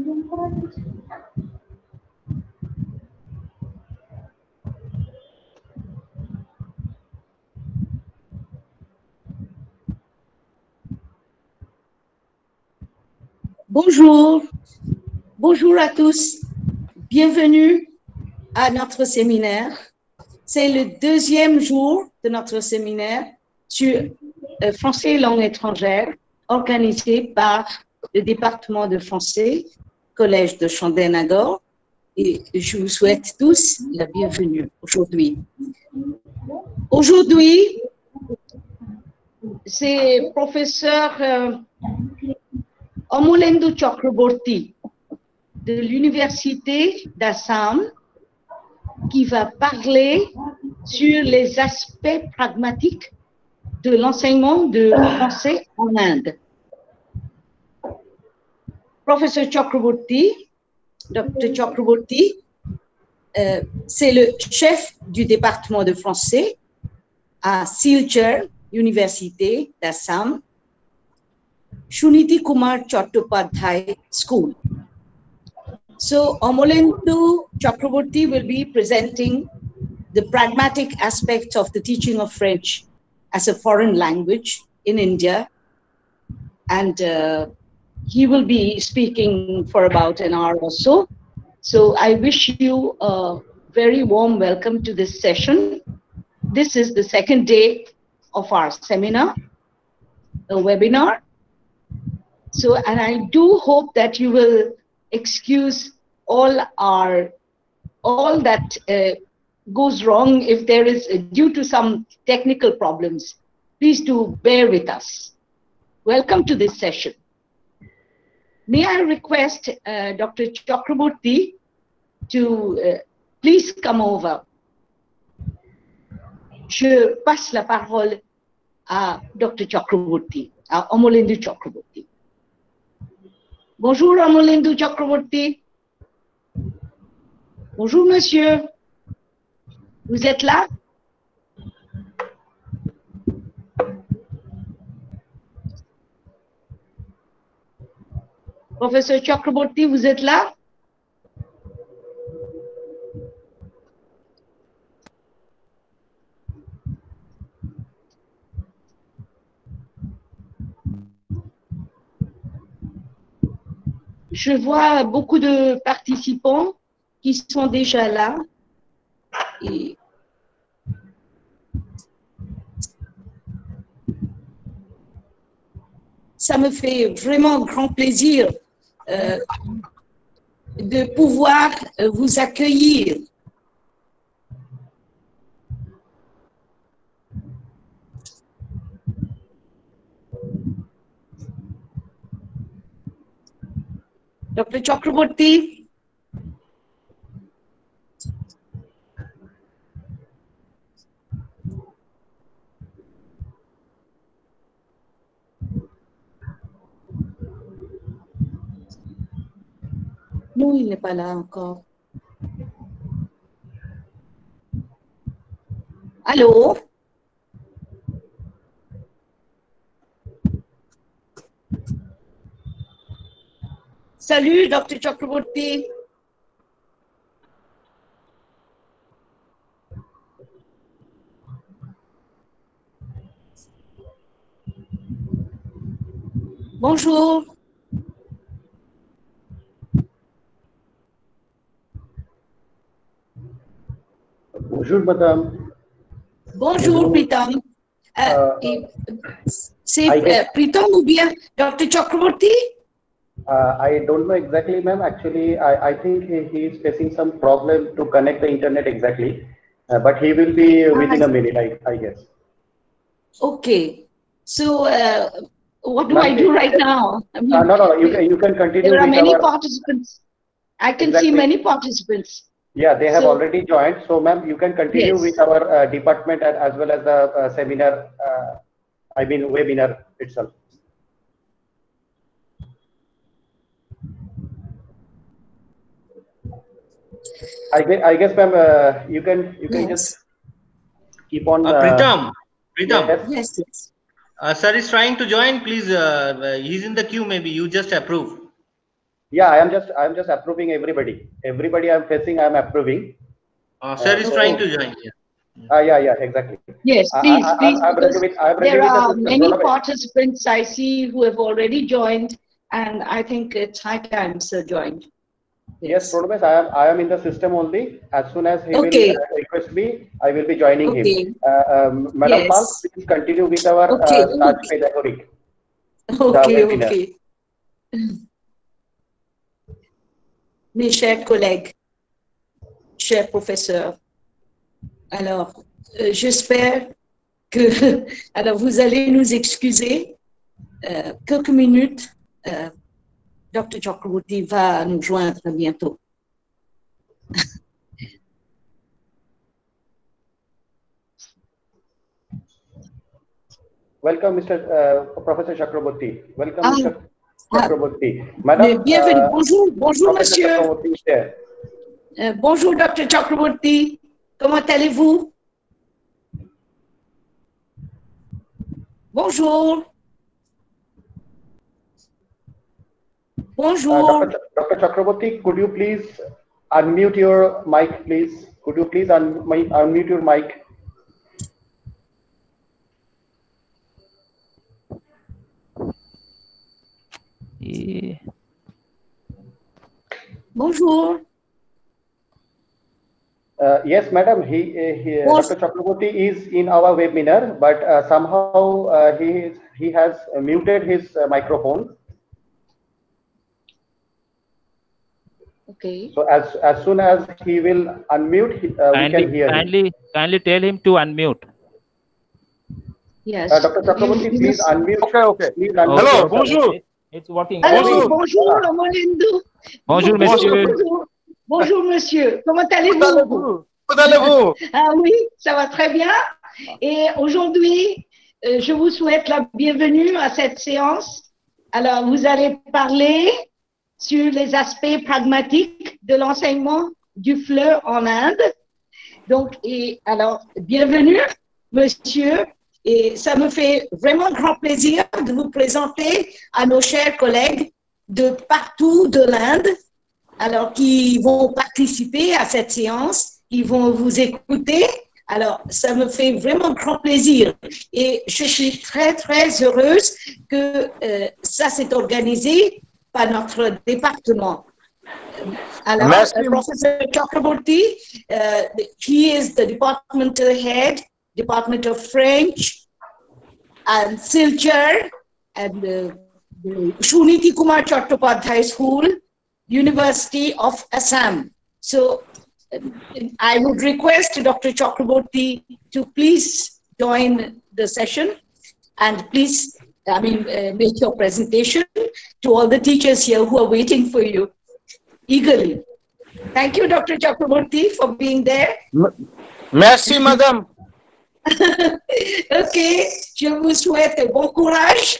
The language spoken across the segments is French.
Bonjour, bonjour à tous, bienvenue à notre séminaire. C'est le deuxième jour de notre séminaire sur français et langue étrangère organisé par le département de français, collège de Chandernagor, et je vous souhaite tous la bienvenue aujourd'hui. Aujourd'hui, c'est professeur Amolendu Chakraborty de l'Université d'Assam qui va parler sur les aspects pragmatiques de l'enseignement de français en Inde. Professeur Chakraborty, Dr. Chakraborty, c'est le chef du département de français à Silchar, Université d'Assam, Shuniti Kumar Chattopadhyay School. So, Amolendu Chakraborty will be presenting the pragmatic aspects of the teaching of French as a foreign language in India. And he will be speaking for about an hour or so. So I wish you a very warm welcome to this session. This is the second day of our seminar, a webinar. So, and I do hope that you will excuse all that goes wrong if there is due to some technical problems. Please do bear with us. Welcome to this session. May I request Dr. Chakraborty to please come over. Je passe la parole à Dr. Chakraborty, à Amolendu Chakraborty. Bonjour Amolendu Chakraborty. Bonjour monsieur. Vous êtes là? Professeur Chakraborty, vous êtes là? Je vois beaucoup de participants qui sont déjà là. Et ça me fait vraiment grand plaisir de pouvoir vous accueillir. Dr. Chakraborty. Non, il n'est pas là encore. Allô? Salut, Dr. Chakraborty. Bonjour. Bonjour, madame. Bonjour, Pritam. C'est Pritam ou bien Dr. Chakraborty? I don't know exactly, ma'am. Actually, I think he is facing some problem to connect the internet exactly, but he will be within a minute, I guess. Okay. So, what do I do right now? I mean, no, you can continue. There are many participants. I can see many participants. Yeah, they have already joined. So, ma'am, you can continue with our department and as well as the seminar, I mean, webinar itself. I guess, ma'am, you can just keep on. Pritam. Yes. Sir is trying to join. Please, he's in the queue. Maybe you just approve. Yeah, I am just approving everybody. Everybody I'm facing, I am approving. Sir is trying to join here. Yeah, exactly. Yes, please, please, I'm ready because with, I'm ready there with the are system. many participants I see who have already joined, and I think it's high time Sir joined. Yes, Pranabes, I am in the system only. As soon as he will request me, I will be joining him. Madam Pal, please continue with our start pedagogic. Okay. Mes chers collègues, chers professeurs, alors, j'espère que, alors vous allez nous excuser, quelques minutes, Dr. Chakraborty va nous joindre bientôt. Welcome, Professor Chakraborty. Welcome, Mr. Chakraborty. Madame, bienvenue. Bonjour, monsieur. Bonjour, Dr. Chakraborty. Comment allez-vous? Bonjour. Bonjour. Dr. Chakraborty, could you please unmute your mic, please? Could you please unmute your mic? Yeah. Bonjour. Yes, madam. Dr. Chakraborty is in our webinar, but somehow he has muted his microphone. Okay. So as soon as he will unmute, we can hear him. Kindly tell him to unmute. Yes. Dr. Chakraborty, please unmute. Okay. Please unmute. Hello, bonjour. It's working. Bonjour. Bonjour, Omolendo. Bonjour, monsieur. Bonjour, monsieur. Comment allez-vous? Comment allez-vous? Ah oui, ça va très bien. Et aujourd'hui, je vous souhaite la bienvenue à cette séance. Alors, vous allez parler sur les aspects pragmatiques de l'enseignement du FLE en Inde. Donc, alors, bienvenue, monsieur. Et ça me fait vraiment grand plaisir de vous présenter à nos chers collègues de partout de l'Inde, alors qui vont participer à cette séance, qui vont vous écouter. Alors, ça me fait vraiment grand plaisir. Et je suis très, très heureuse que ça s'est organisé par notre département. Alors, Professor Chakraborty, he is the departmental head, Department of French and Silchar and the Shuniti Kumar Chattopadhyay School, University of Assam. So I would request Dr. Chakraborty to please join the session and please, make your presentation to all the teachers here who are waiting for you eagerly. Thank you, Dr. Chakraborty, for being there. Merci, madame. Ok, je vous souhaite bon courage.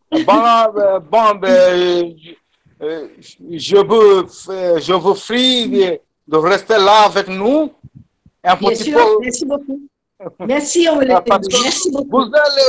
Je vous prie de rester là avec nous. Bien sûr, merci beaucoup. Merci, on merci beaucoup.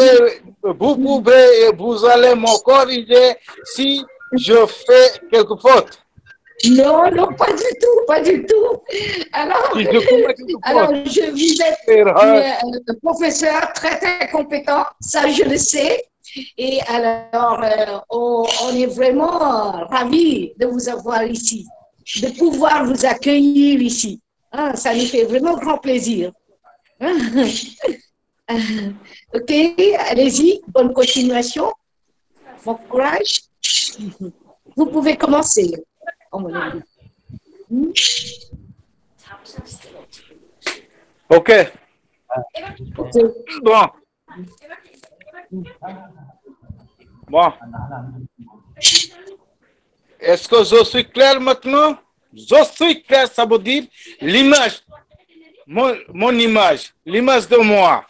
Vous allez me corriger si je fais quelque faute. Non, non, pas du tout, pas du tout. Alors, vous êtes un professeur très, très compétent, ça je le sais. Et alors, on est vraiment ravis de vous avoir ici, de pouvoir vous accueillir ici. Ça nous fait vraiment grand plaisir. Ok, allez-y, bonne continuation, bon courage. Vous pouvez commencer. Ok. Bon. Est-ce que je suis clair maintenant? Je suis clair, ça veut dire l'image, mon image, l'image de moi.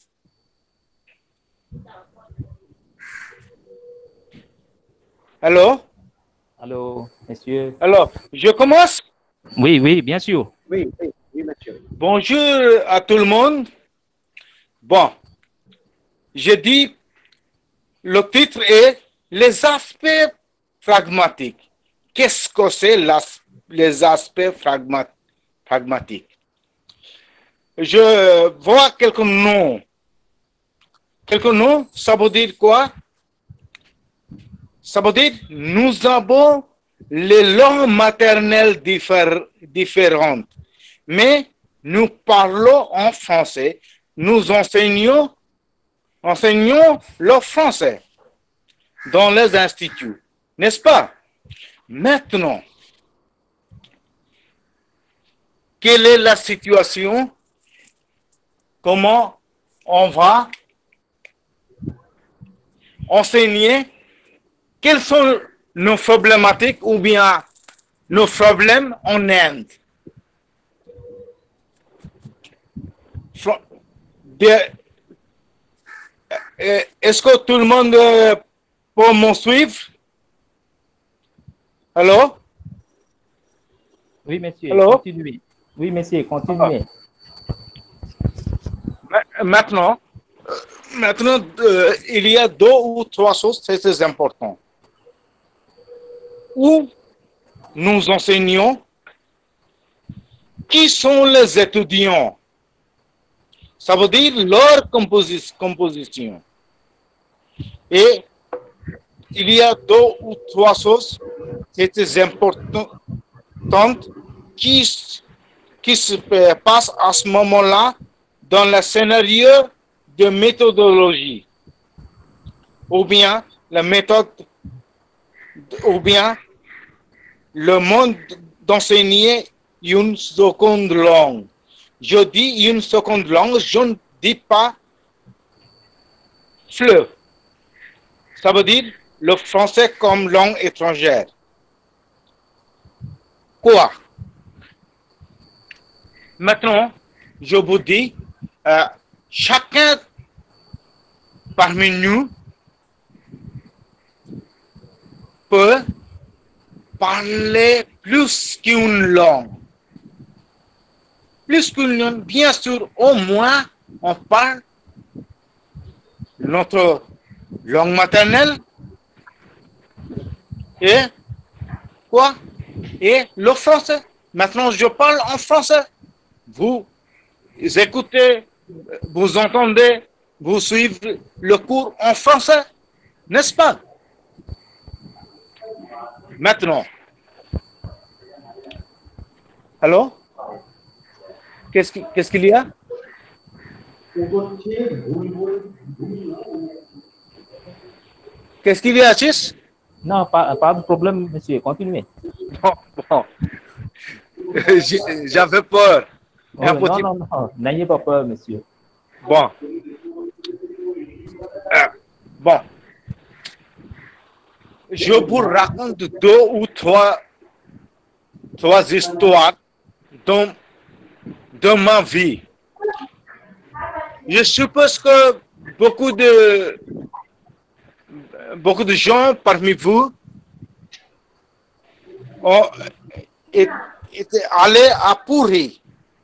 Allô? Allô, monsieur. Alors, je commence? Oui, oui, bien sûr. Oui, monsieur. Bonjour à tout le monde. Bon, je dis, le titre est les aspects pragmatiques. qu'est-ce que c'est les aspects pragmatiques. Je vois quelques noms. Quelques noms, ça veut dire quoi? Ça veut dire nous avons les langues maternelles différentes, mais nous parlons en français. Nous enseignons le français dans les instituts, n'est-ce pas? Maintenant, quelle est la situation? Comment on va enseigner? Quelles sont nos problématiques ou bien nos problèmes en Inde? Est-ce que tout le monde peut me suivre? Allô? Oui, monsieur, Allô? continuez. Oui, monsieur, continuez. Maintenant, il y a 2 ou 3 choses très importantes. Où nous enseignons qui sont les étudiants. Ça veut dire leur composition. Et il y a 2 ou 3 choses très importantes qui se passent à ce moment-là dans le scénario de méthodologie, ou bien la méthode, ou bien le monde d'enseigner une seconde langue. Je dis une seconde langue, je ne dis pas fleuve. Ça veut dire le français comme langue étrangère. Quoi? Maintenant, je vous dis, chacun parmi nous peut parler plus qu'une langue. Plus qu'une langue, bien sûr, au moins, on parle notre langue maternelle et quoi? Et le français. Maintenant, je parle en français. Vous écoutez, vous entendez, vous suivez le cours en français, n'est-ce pas? Maintenant, allô? Qu'est-ce qu'il y a? Qu'est-ce qu'il y a, Chis? Non, pas de problème, monsieur, continuez. Bon. J'avais peur. Oh, non, n'ayez pas peur, monsieur. Bon. Bon. Je vous raconte 2 ou 3 histoires de ma vie. Je suppose que beaucoup de gens parmi vous étaient allés à Puri.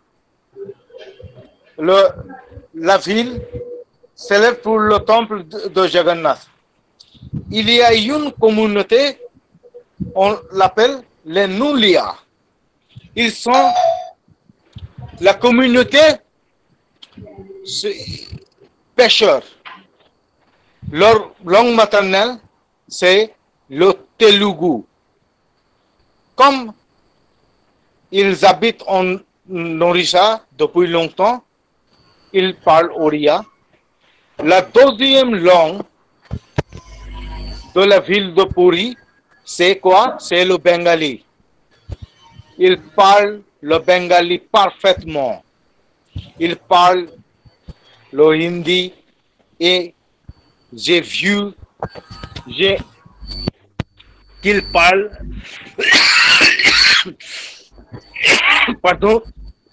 La ville célèbre pour le temple de Jagannath. Il y a une communauté, on l'appelle les Nulia. Ils sont la communauté pêcheurs. Leur langue maternelle, c'est le Telugu. Comme ils habitent en Orissa depuis longtemps, ils parlent Oriya. La deuxième langue de la ville de Puri, c'est quoi? C'est le bengali. Ils parlent le bengali parfaitement. Ils parlent le hindi et j'ai vu qu'ils parlent pardon,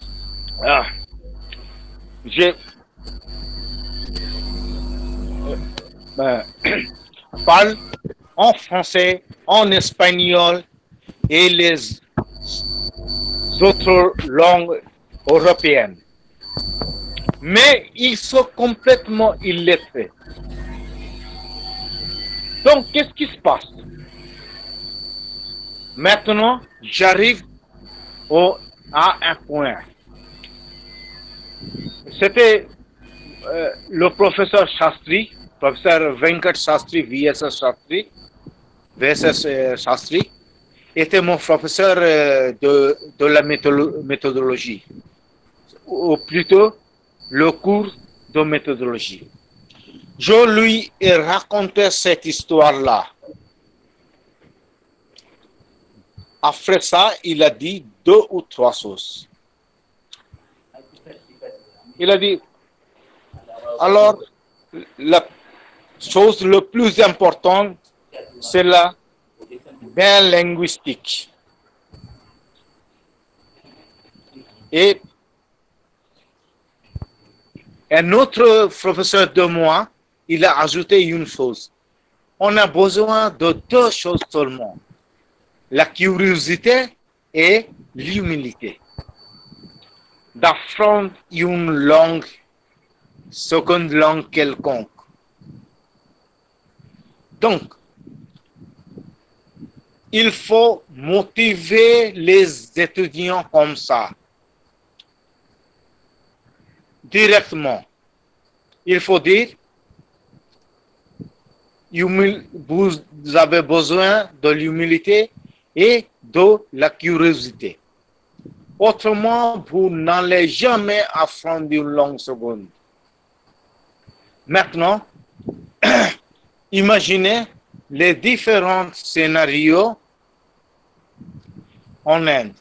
parle en français, en espagnol et les autres langues européennes. Mais ils sont complètement illettrés. Donc, qu'est-ce qui se passe? Maintenant, j'arrive à un point. C'était le professeur Shastri, professeur Venkat Shastri, VSS Shastri, était mon professeur de la méthodologie, ou plutôt le cours de méthodologie. Je lui ai raconté cette histoire-là. Après ça, il a dit 2 ou 3 choses. Il a dit, alors, la chose la plus importante, c'est la bien linguistique. Et un autre professeur de moi, il a ajouté une chose. On a besoin de 2 choses seulement. La curiosité et l'humilité. D'apprendre une langue, seconde langue quelconque. Donc, il faut motiver les étudiants comme ça. Directement. Il faut dire, vous avez besoin de l'humilité et de la curiosité. Autrement, vous n'allez jamais apprendre une langue seconde. Maintenant, imaginez les différents scénarios en Inde.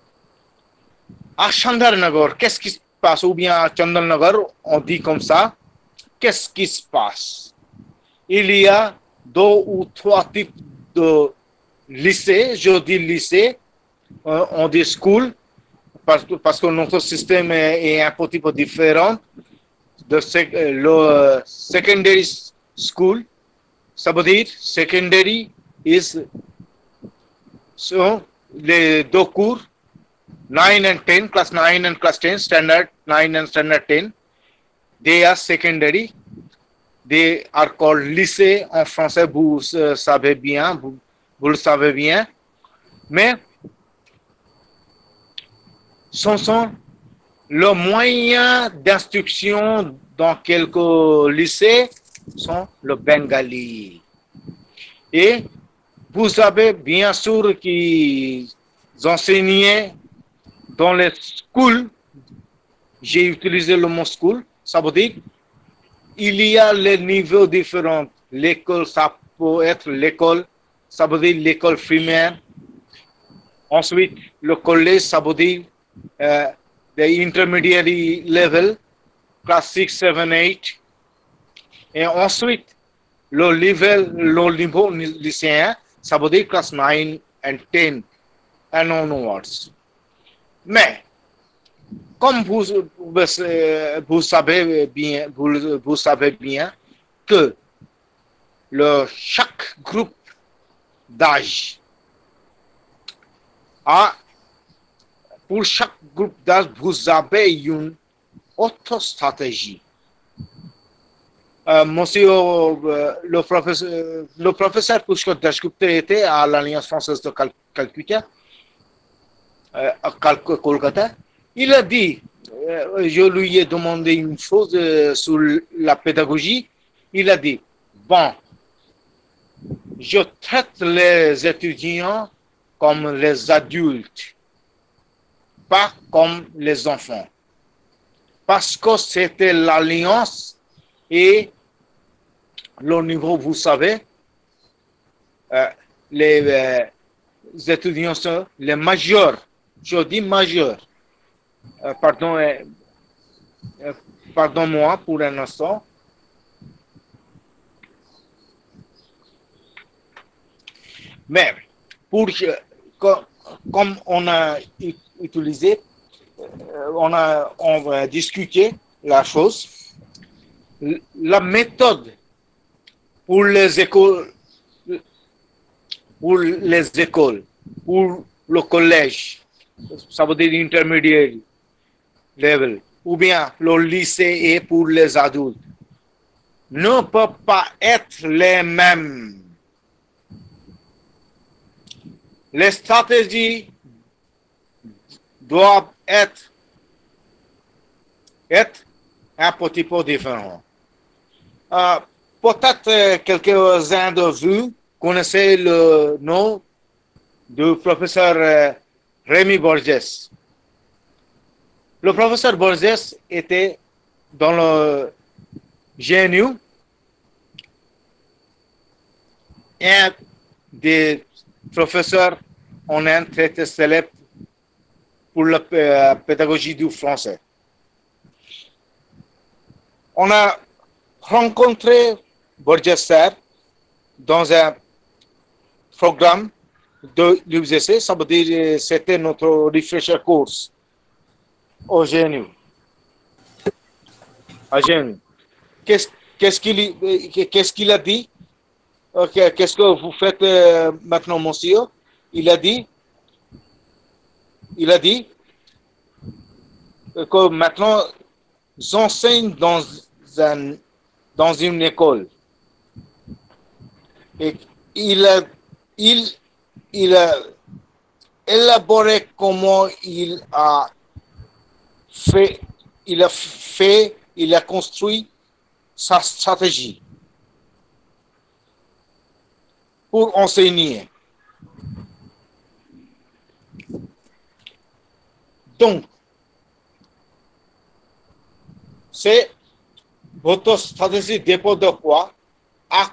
À Chandarnagar, qu'est-ce qui se passe? Ou bien à Chandarnagar, on dit comme ça, qu'est-ce qui se passe? Il y a 2 ou 3 types de lycées. Je dis lycée, on dit school, parce que notre système est un petit peu différent. Le secondary school, ça veut dire secondary sont les 2 cours, 9 and 10, class 9 and class 10, standard 9 and standard 10. They are secondary. They are called lycée en français, vous le savez bien. Mais ce sont le moyen d'instruction dans quelques lycées sont le bengali. Et vous savez bien sûr qu'ils enseignaient dans les schools. J'ai utilisé le mot school, ça veut dire il y a les niveaux différents. L'école, ça peut être l'école, ça veut dire l'école primaire. Ensuite, le collège, ça veut dire the intermediary level, class 6, 7, 8. Et ensuite, le niveau lycéen, ça veut dire class 9 and 10 and onwards. Mais, comme vous savez bien que chaque groupe d'âge pour chaque groupe d'âge, vous avez une autre stratégie. Monsieur le professeur Pushkar Dasgupta était à l'Alliance française de Calcutta, à Kolkata. Il a dit, je lui ai demandé une chose sur la pédagogie. Il a dit, bon, je traite les étudiants comme les adultes, pas comme les enfants. Parce que c'était l'alliance et le niveau, vous savez, les étudiants sont les majeurs. Je dis majeurs. Pardon-moi pour un instant. Mais comme on a utilisé, on a discuté la chose, la méthode pour les écoles, pour le collège, ça veut dire intermediate level, ou bien le lycée et pour les adultes, ne peut pas être les mêmes. les stratégies doivent être un petit peu différentes. Peut-être quelques-uns de vous connaissez le nom du professeur Rémi Borges. Le professeur Borges était dans le GNU, un des professeurs en Inde très célèbre pour la pédagogie du français. On a rencontré Borges dans un programme de l'UGC, ça veut dire c'était notre refresher course au GNU. À GNU. Qu'est-ce qu'il a dit? Qu'est-ce que vous faites maintenant, monsieur? Il a dit que maintenant j'enseigne dans une école. Et il a élaboré comment il a construit sa stratégie pour enseigner. Donc, c'est votre stratégie dépend de quoi? À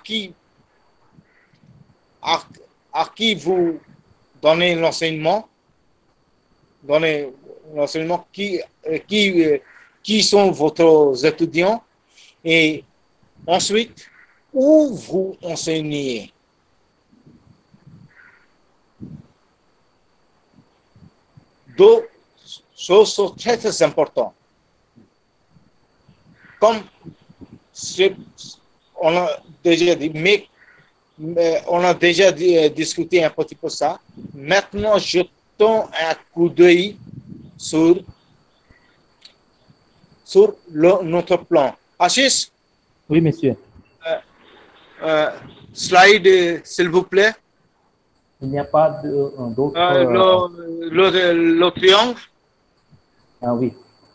qui vous donnez l'enseignement? Qui sont vos étudiants? Et ensuite, où vous enseignez? Deux choses sont très importantes. Comme on a déjà dit, mais on a déjà discuté un petit peu ça. Maintenant, jetons un coup d'œil sur notre plan. Ashish? Oui, monsieur. Slide, s'il vous plaît. Il n'y a pas d'autre... le triangle. Ah oui.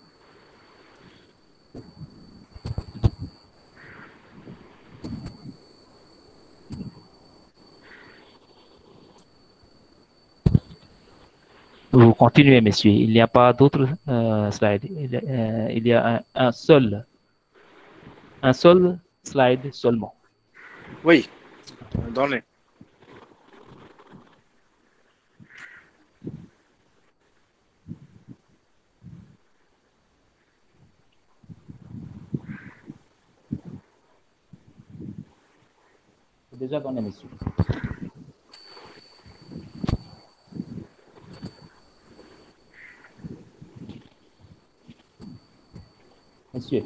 Vous continuez, monsieur. Il n'y a pas d'autres slides. Il y a un seul slide seulement. Oui, donnez. C'est déjà donné, monsieur. Monsieur.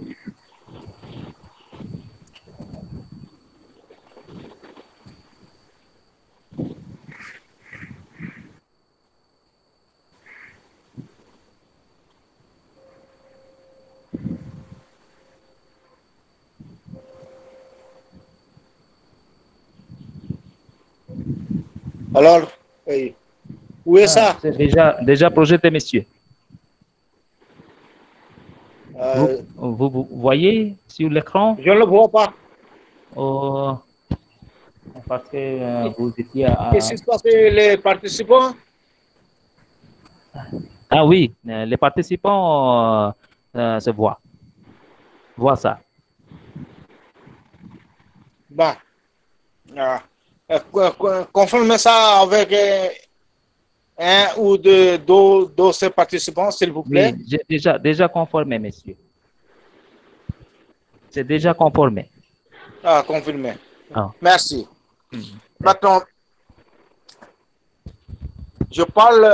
Alors, où est ça? C'est déjà projeté, monsieur. Vous voyez sur l'écran? Je ne le vois pas. Parce que vous étiez à... Qu'est-ce qui se passe les participants? Ah oui, les participants se voient. Voient ça. Bon. Confirmez ça avec un ou deux de ces participants, s'il vous plaît. Oui, j'ai déjà conformé, monsieur. C'est déjà conformé. Ah, confirmé. Ah. Merci. Maintenant, je parle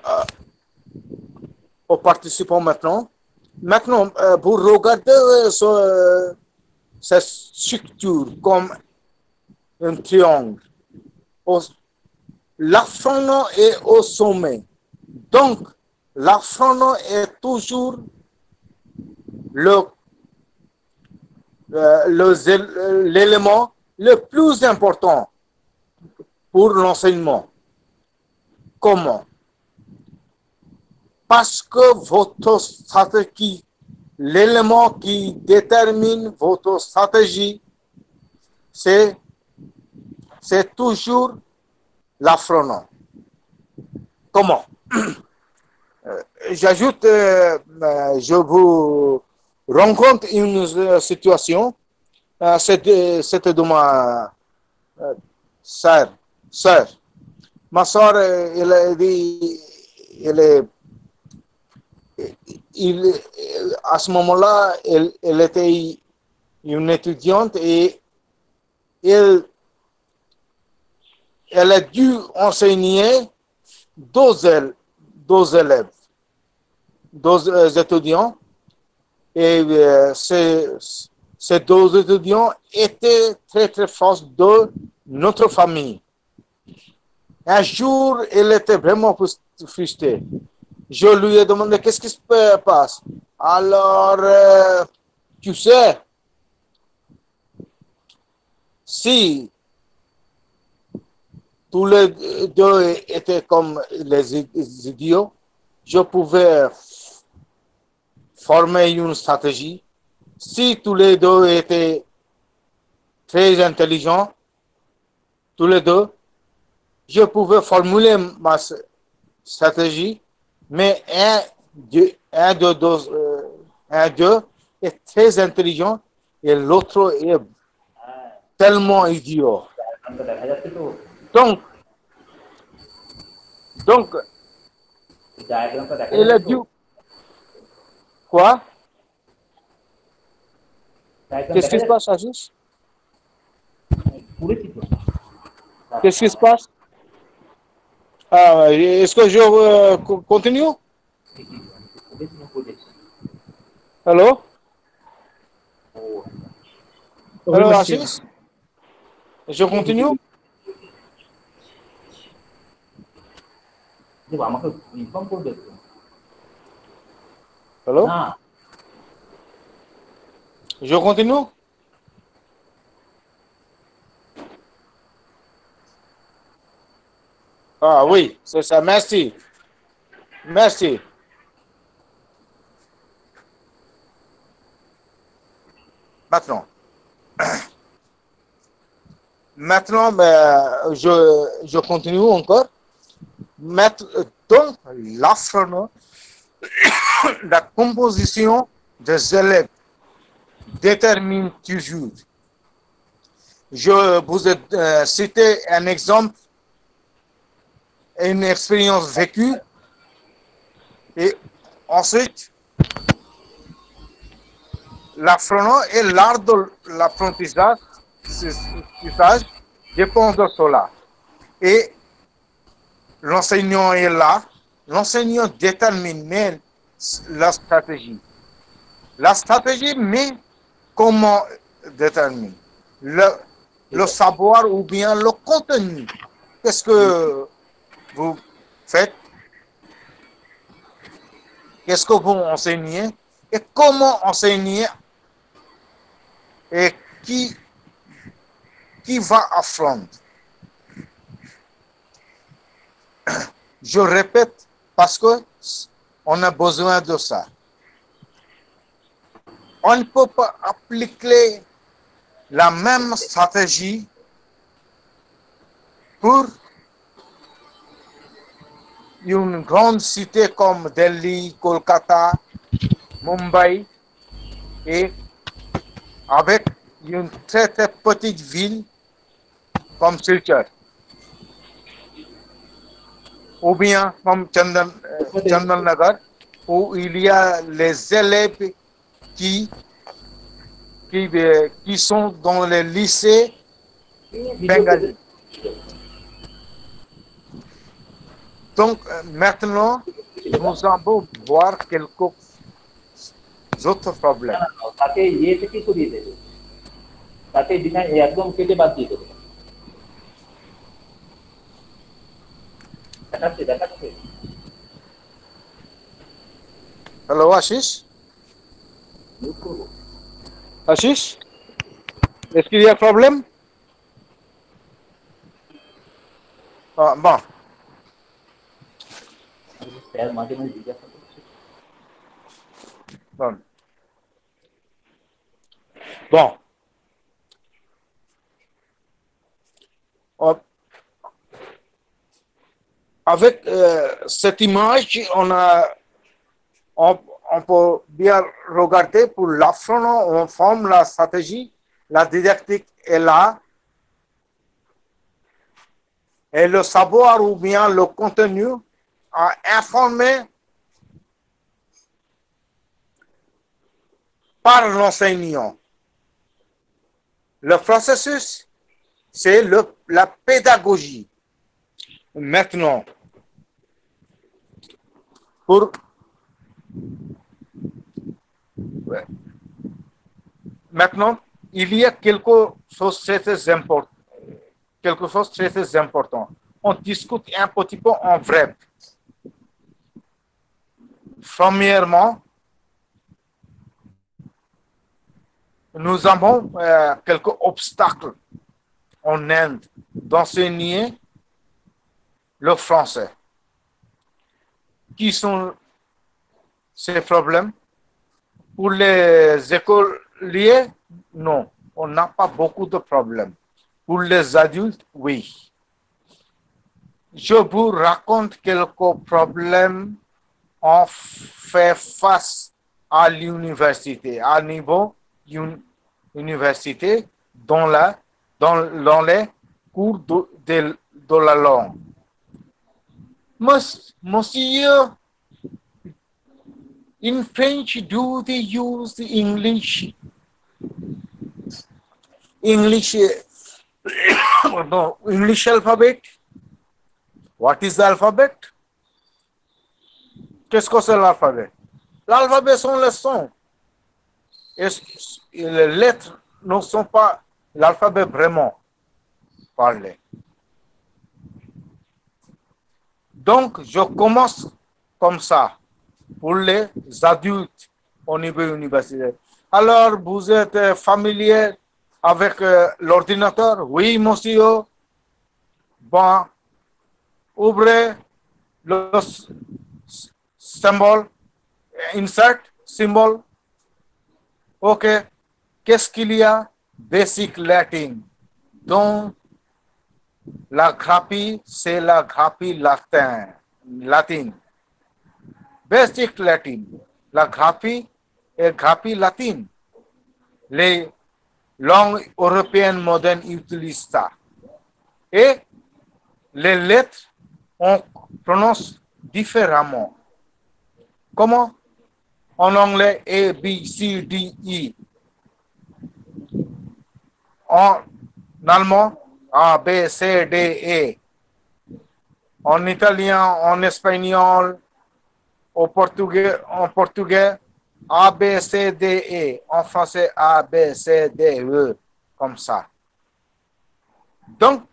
aux participants maintenant. Maintenant, pour regarder cette structure comme un triangle, l'astronaute est au sommet. Donc, l'astronaute est toujours l'élément le plus important pour l'enseignement. Comment? Parce que votre stratégie, l'élément qui détermine votre stratégie, c'est toujours l'affrontement. Comment? J'ajoute, je vous rencontre une situation, c'était de ma sœur. Ma sœur, à ce moment-là, elle était une étudiante et elle a dû enseigner deux élèves, deux étudiants, et ces deux étudiants étaient très très forts de notre famille. Un jour, elle était vraiment frustrée. Je lui ai demandé qu'est-ce qui se passe. Alors, tu sais, si tous les deux étaient comme les idiots, je pouvais former une stratégie. Si tous les deux étaient très intelligents, tous les deux, je pouvais formuler ma stratégie, mais un d'eux est très intelligent et l'autre est tellement idiot. Donc, il a dû... Quoi? Qu'est-ce qui se passe, Ashish? Qu'est-ce qui se passe? Est-ce que je continue? Hello? Hello, Ashish? Je continue? Hello? Je continue? Ah oui, c'est ça, merci. Merci. Maintenant, je continue encore. Donc, l'affrontement, la composition des élèves détermine toujours. Je vous ai cité un exemple, une expérience vécue, et ensuite, l'affrontement et l'art de l'apprentissage dépend de cela. Et l'enseignant est là, l'enseignant détermine la stratégie. La stratégie, mais comment détermine? Le savoir ou bien le contenu. Qu'est-ce que vous faites? Qu'est-ce que vous enseignez? Et comment enseigner? Et qui va affronter? Je répète parce que on a besoin de ça. On ne peut pas appliquer la même stratégie pour une grande cité comme Delhi, Kolkata, Mumbai et avec une très très petite ville comme Silchar ou bien comme Chandan-Nagar où il y a les élèves qui sont dans les lycées bengali. Donc maintenant, nous allons voir quelques autres problèmes. Hello, Ashish? Ashish? Est-ce qu'il y a un problème? Bon. Bon. Bon. Avec cette image, on peut bien regarder pour l'apprenant, on forme la stratégie, la didactique est là, et le savoir ou bien le contenu à informer par l'enseignant. Le processus, c'est la pédagogie. Maintenant, il y a quelque chose de très important. On discute un petit peu en vrai. Premièrement, nous avons quelques obstacles en Inde d'enseigner le français. Qui sont ces problèmes? Pour les écoliers, non, on n'a pas beaucoup de problèmes. Pour les adultes, oui. Je vous raconte quelques problèmes on fait face à l'université, à niveau université, dans les cours de la langue. Monsieur, in French, do they use the English alphabet? What is the alphabet? Qu'est-ce que c'est l'alphabet? L'alphabet sont les sons. Et les lettres ne sont pas l'alphabet vraiment parlé. Donc, je commence comme ça pour les adultes au niveau universitaire. Alors, vous êtes familier avec l'ordinateur? Oui, monsieur. Bon, ouvrez le symbole, insert, symbole. OK. Qu'est-ce qu'il y a? Basic Latin. Donc, la graphie, c'est la graphie latine. Basic Latin. La graphie est graphie latine. Les langues européennes modernes utilisent ça. Et les lettres, on prononce différemment. Comment? En anglais, A, B, C, D, E. En allemand, A, B, C, D, E. En italien, en espagnol, en portugais, A, B, C, D, E. En français, A, B, C, D, E. Comme ça. Donc,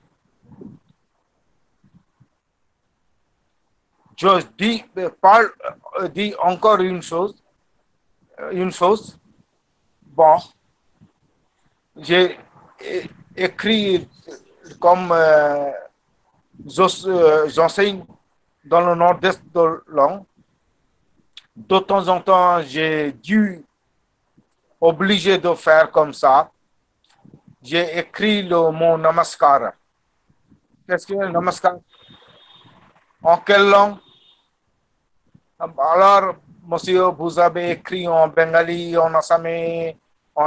je dis encore une chose. Bon, j'ai écrit comme j'enseigne dans le nord-est de Londres. De temps en temps, j'ai dû obligé de faire comme ça. J'ai écrit le mot namaskar. Qu'est-ce que c'est namaskar? En quelle langue? Alors, monsieur, vous avez écrit en bengali, en assamais, en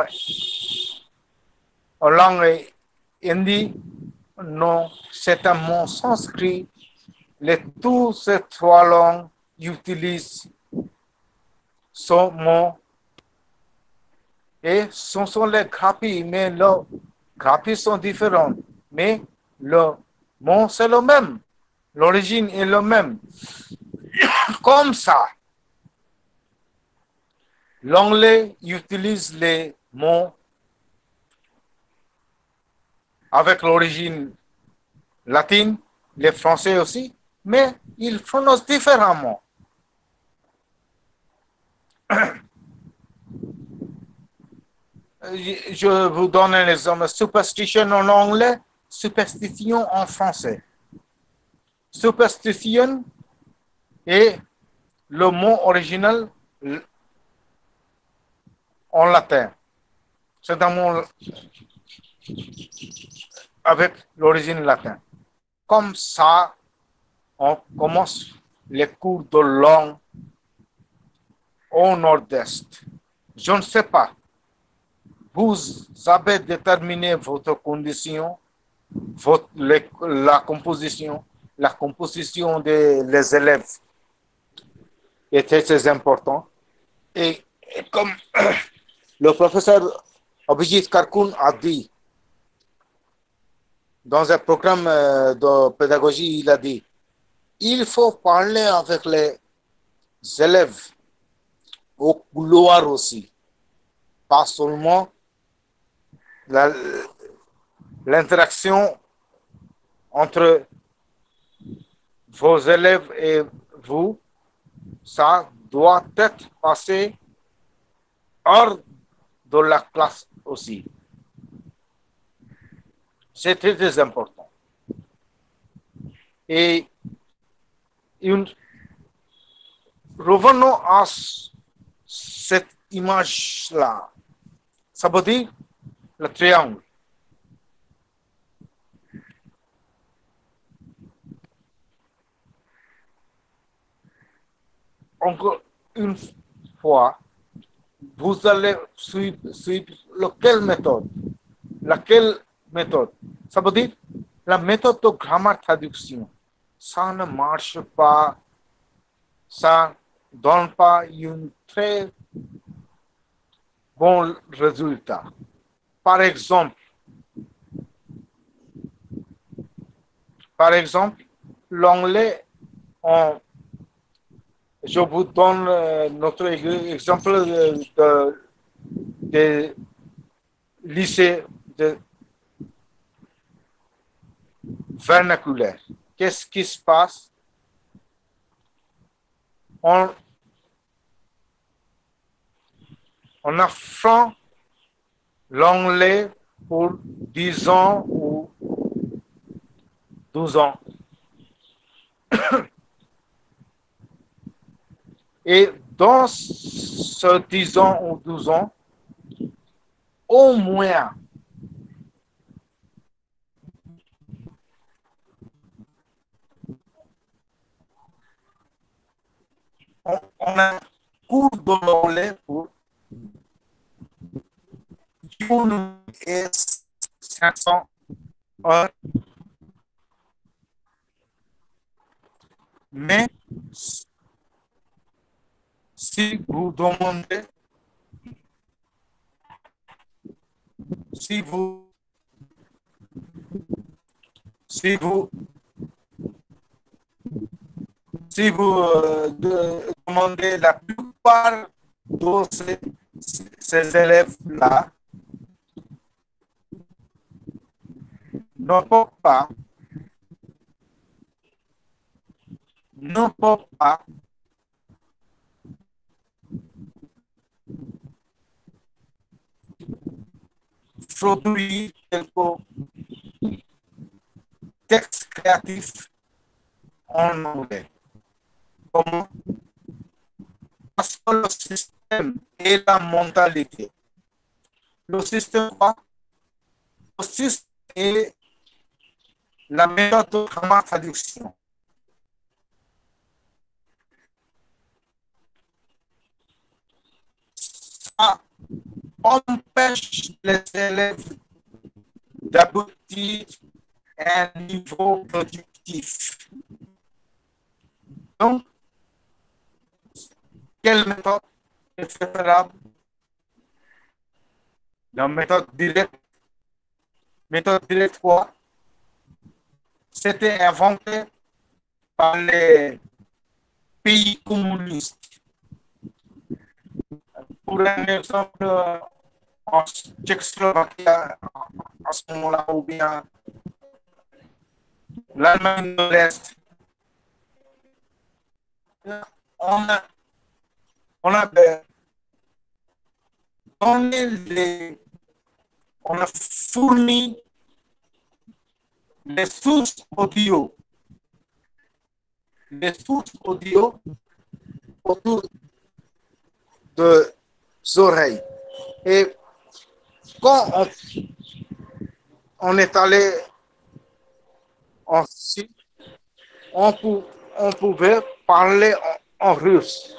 langue hindi? Non, c'est un mot sanskrit. Toutes ces trois langues utilisent ce mot. Et ce sont les graphies, mais les graphies sont différentes. Mais le mot, c'est le même. L'origine est le même. Comme ça, l'anglais utilise les mots avec l'origine latine, les français aussi, mais ils prononcent différemment. Je vous donne un exemple. Superstition en anglais, superstition en français. Superstition est le mot original en latin. C'est un mot avec l'origine latine. Comme ça, on commence les cours de langue au nord-est. Je ne sais pas. Vous avez déterminé votre condition, la composition des élèves était très important. Et comme le professeur Abhijit Karkun a dit, dans un programme de pédagogie, il a dit, il faut parler avec les élèves au couloir aussi, pas seulement l'interaction entre vos élèves et vous, ça doit être passé hors de la classe aussi. C'est très, très important. Et revenons à cette image-là. Ça veut dire le triangle. Encore une fois, vous allez suivre laquelle méthode? Ça veut dire la méthode de grammaire traduction. Ça ne marche pas, ça ne donne pas un très bon résultat. Par exemple, l'anglais, je vous donne notre exemple de lycée de vernaculaire. Qu'est-ce qui se passe? On apprend l'anglais pour 10 ans ou 12 ans. Et dans ce 10 ans ou 12 ans, au moins, on a un cours de l'anglais pour 500 heures. Mais si vous demandez, si vous demandez la plupart de ces élèves-là ne peuvent pas produire quelques textes créatifs en anglais. Comment? Parce que le système et la mentalité. Le système quoi? Le système et la méthode de grammaire traduction. Ça empêche les élèves d'aboutir à un niveau productif. Donc, quelle méthode est préférable? La méthode directe. Méthode directe quoi? C'était inventé par les pays communistes. Pour un exemple, en Tchécoslovaquie, à ce moment-là, ou bien l'Allemagne de l'Est, on a fourni les sources audio autour des oreilles. Et quand on est allé en Chine, on pouvait parler en russe.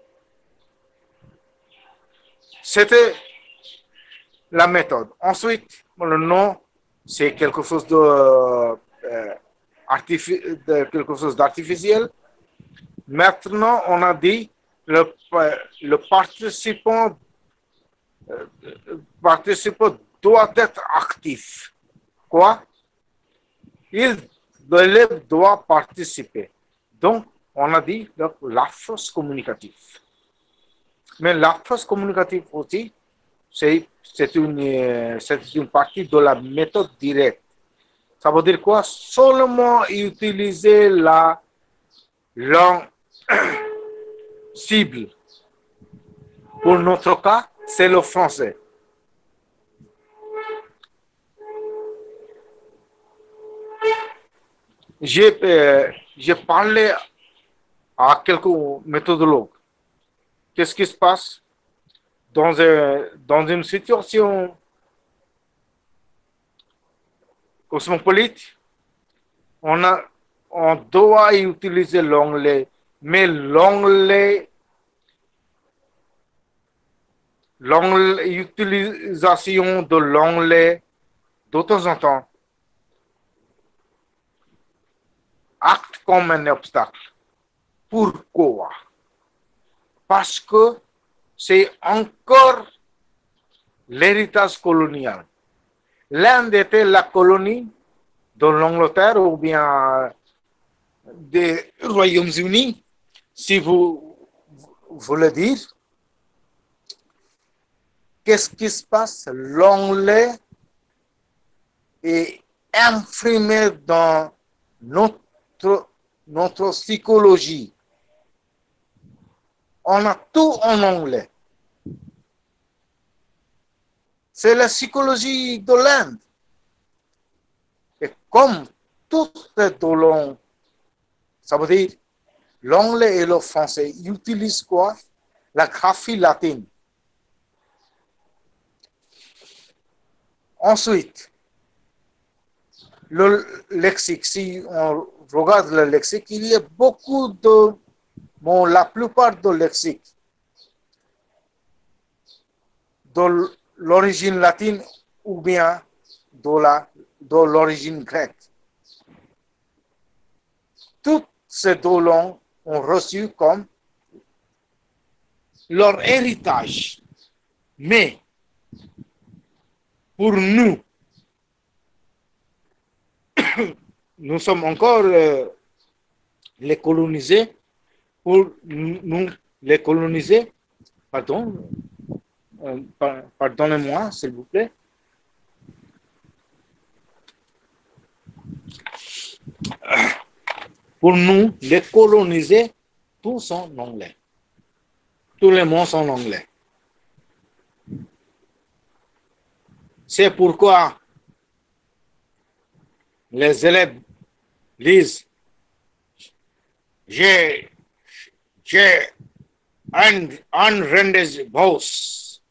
C'était la méthode. Ensuite, le nom, c'est quelque chose quelque chose d'artificiel. Maintenant, on a dit le participant doit être actif. Quoi? Il doit participer. Donc, on a dit l'approche communicative. Mais l'approche communicative aussi, c'est une partie de la méthode directe. Ça veut dire quoi? Seulement utiliser la langue cible. Pour notre cas, c'est le français. J'ai parlé à quelques méthodologues. Qu'est-ce qui se passe dans une situation cosmopolite? On doit utiliser l'anglais, mais l'utilisation de l'anglais de temps en temps acte comme un obstacle. Pourquoi? Parce que c'est encore l'héritage colonial. L'Inde était la colonie de l'Angleterre ou bien des Royaumes-Unis, si vous voulez dire. Qu'est-ce qui se passe? L'anglais est imprimé dans notre psychologie. On a tout en anglais. C'est la psychologie de l'Inde. Et comme toutes les deux langues, ça veut dire l'anglais et le français, ils utilisent quoi? La graphie latine. Ensuite, le lexique, si on regarde le lexique, il y a beaucoup de mots, la plupart de lexique de l'origine latine ou bien de l'origine grecque. Toutes ces deux langues ont reçu comme leur héritage. Mais pour nous, nous sommes encore les colonisés. Pour nous les coloniser, pardonnez-moi, s'il vous plaît. Pour nous, les coloniser, tout sont en anglais. Tous les mots sont en anglais. C'est pourquoi les élèves lisent j'ai un rendez-vous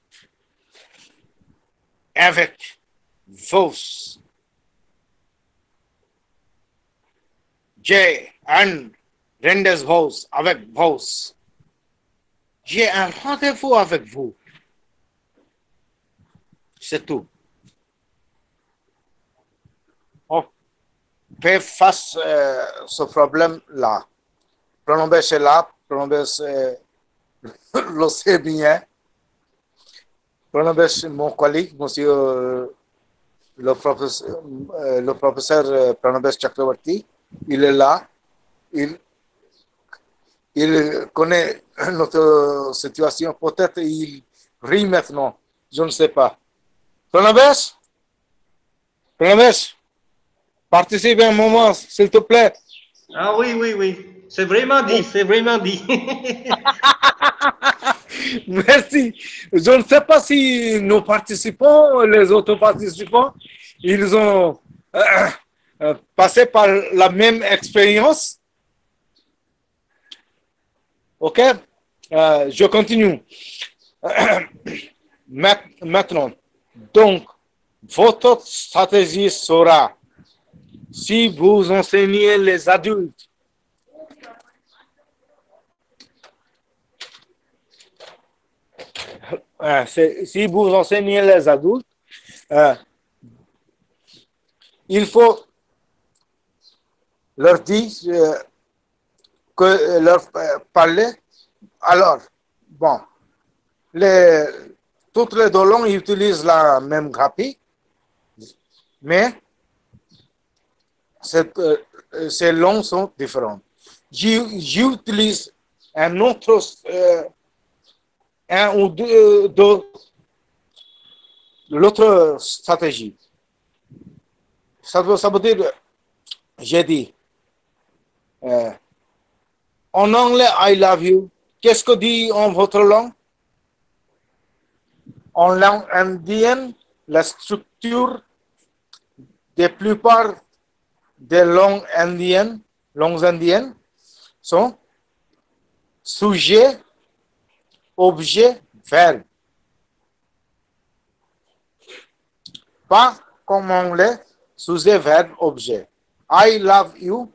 avec vous. J'ai un rendez-vous avec vous. J'ai un rendez-vous avec vous. C'est tout. On fait face à ce problème-là. Pronombès est là, Pronombès le sait bien. Pronombès, mon collègue, monsieur le professeur Pronombès Chakravarti, il est là. Il connaît notre situation. Peut-être il rit maintenant. Je ne sais pas. Pronombès, participe un moment, s'il te plaît. Ah oui, oui, oui. C'est vraiment dit, c'est vraiment dit. Merci. Je ne sais pas si nos participants, les autres participants, ils ont passé par la même expérience. OK? Je continue. Maintenant, donc, votre stratégie sera, si vous enseignez les adultes, si vous enseignez les adultes, il faut leur dire que leur parler. Alors, bon, toutes les deux langues utilisent la même graphique, mais ces langues sont différentes. J'utilise un autre, un ou deux l'autre stratégie. Ça veut dire, j'ai dit, en anglais, I love you. Qu'est-ce que dit en votre langue? En langue indienne, la structure des plupart des langues indiennes sont sujet, objet, verbe. Pas comme en anglais, sujet, verbe, objet. I love you.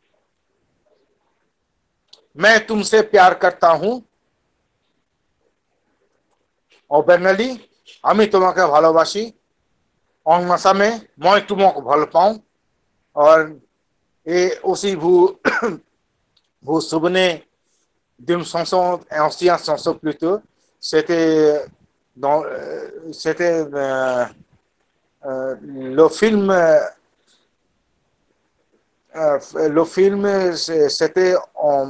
मैं तुमसे प्यार करता हूं और बेंगाली আমি তোমাকে ভালোবাসি en assamé moi তোমাকে ভালো পাও और et aussi vous souvenez d'une chanson ancienne chanson plutôt c'était le film c'était en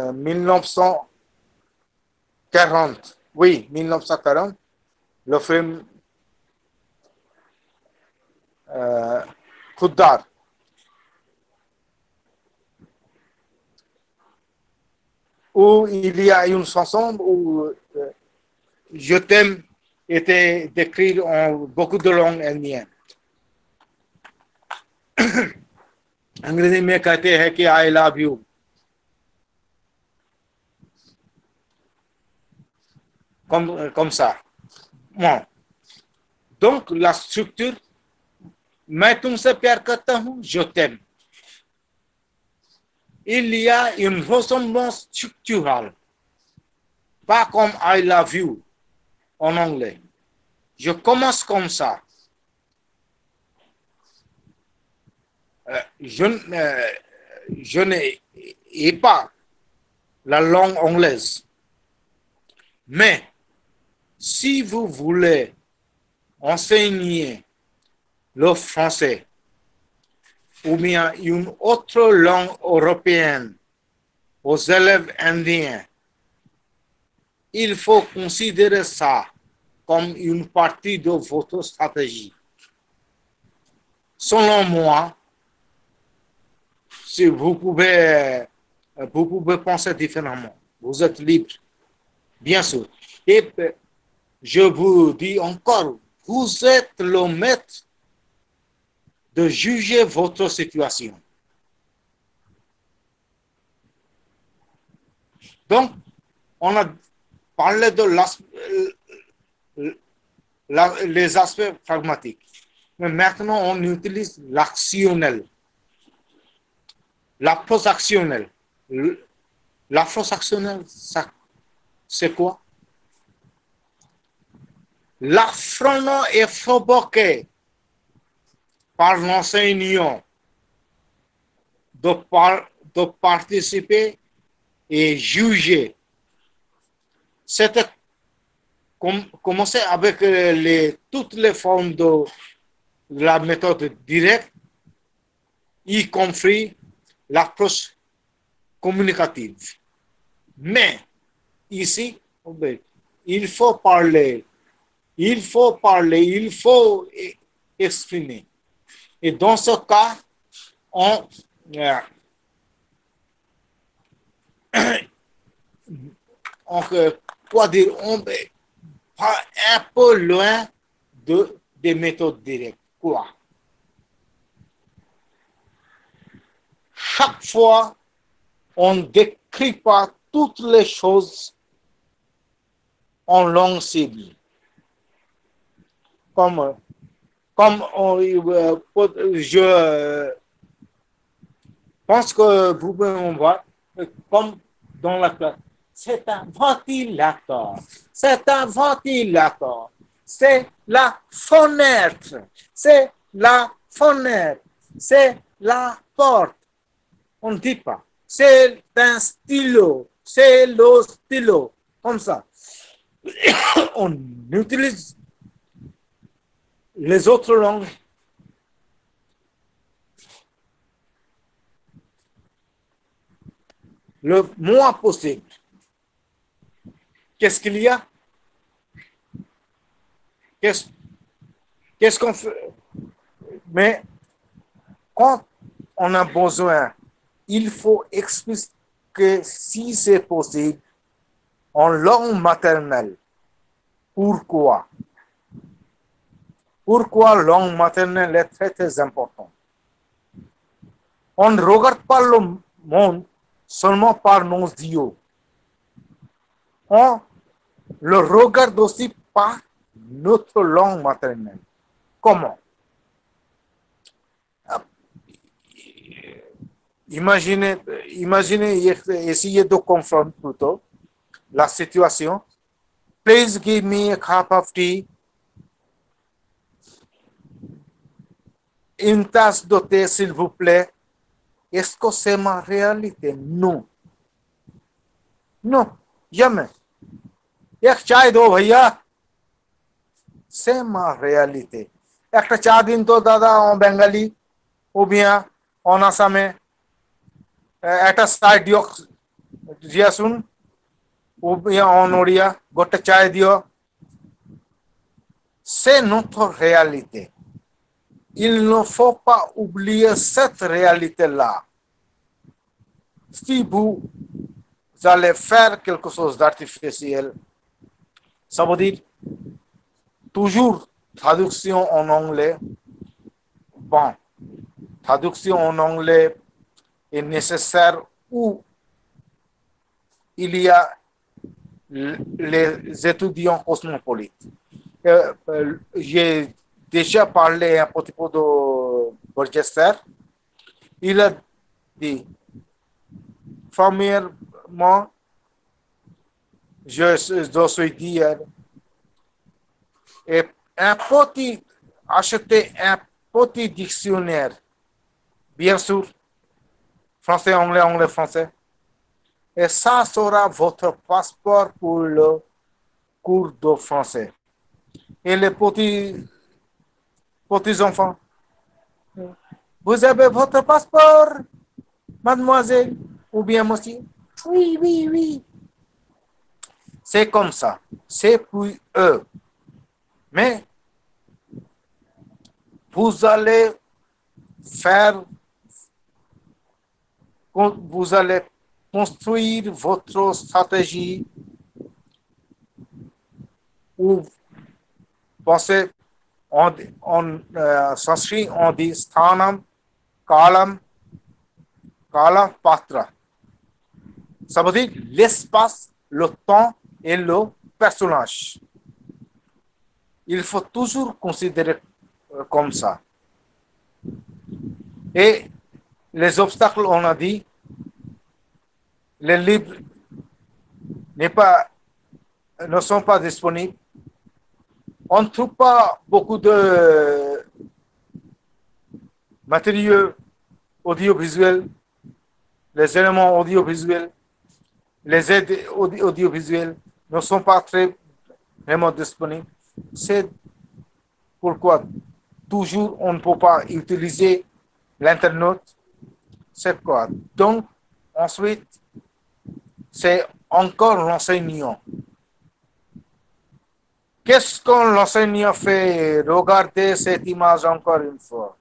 1940. Oui, 1940. Le film Khuddar. Où il y a une chanson où Je t'aime était décrit en beaucoup de langues indiennes. अंग्रेजी में कहते हैं कि I love you. Comme ça. Bon. Donc, la structure, मैं तुमसे प्यार करता हूं, je t'aime. Il y a une ressemblance structurale. Pas comme I love you en anglais. Je commence comme ça. Je n'ai pas la langue anglaise. Mais si vous voulez enseigner le français ou bien une autre langue européenne aux élèves indiens, il faut considérer ça comme une partie de votre stratégie. Selon moi, si vous pouvez penser différemment. Vous êtes libre, bien sûr. Et je vous dis encore, vous êtes le maître de juger votre situation. Donc, on a parlé de les aspects pragmatiques. Mais maintenant, on utilise l'actionnel. L'approche actionnelle. L'approche actionnelle, c'est quoi? L'affront est provoqué par l'enseignant de participer et juger. C'était commencer avec toutes les formes de la méthode directe, y compris l'approche communicative. Mais ici, il faut parler, il faut exprimer. Et dans ce cas, on est un peu loin des méthodes directes. Quoi? Chaque fois, on ne décrit pas toutes les choses en langue cible. Comme je pense que vous pouvez voir, comme dans la classe, c'est un ventilateur, c'est un ventilateur, c'est la fenêtre, c'est la fenêtre, c'est la porte. On ne dit pas, c'est un stylo, c'est le stylo, comme ça. On utilise les autres langues. Le moins possible. Qu'est-ce qu'il y a? Qu'est-ce qu'on fait? Mais quand on a besoin, il faut expliquer si c'est possible en langue maternelle. Pourquoi? Pourquoi langue maternelle est très, très importante? On ne regarde pas le monde seulement par nos yeux. On le regarde aussi par notre langue maternelle. Comment? Imaginez, essayez de comprendre plutôt la situation. Please give me a cup of tea. Une tasse de thé, s'il vous plaît. Est-ce que c'est ma réalité? Non. Non, jamais. एक चाय दो भैया, c'est ma réalité. একটা চা দিন তো দাদা বেঙ্গালি ওবিয়া অনাসামে একটা সাইড দিও জিয়াসুন ওবিয়া অনড়িয়া গোটে চায় দিও. C'est notre réalité. Il ne faut pas oublier cette réalité-là. Si vous allez faire quelque chose d'artificiel, ça veut dire toujours traduction en anglais. Bon, traduction en anglais est nécessaire où il y a les étudiants cosmopolites. J'ai déjà parlé un petit peu de Borgester. Il a dit, premièrement, je suis dire, acheter un petit dictionnaire, bien sûr, français, anglais, anglais, français, et ça sera votre passeport pour le cours de français. Et les petits enfants, vous avez votre passeport, mademoiselle, ou bien monsieur? Oui, oui, oui. C'est comme ça. C'est pour eux. Mais vous allez construire votre stratégie ou pensez en sanskrit on dit sthanam, kalam, kala, patra. Ça veut dire l'espace, le temps et le personnage. Il faut toujours considérer comme ça. Et les obstacles, on a dit, les livres ne sont pas disponibles. On ne trouve pas beaucoup de matériaux audiovisuels, les éléments audiovisuels, les aides audiovisuelles ne sont pas très vraiment disponibles. C'est pourquoi toujours on ne peut pas utiliser l'Internet. C'est quoi? Donc, ensuite, c'est encore l'enseignant. Qu'est-ce que l'enseignant fait? Regardez cette image encore une fois.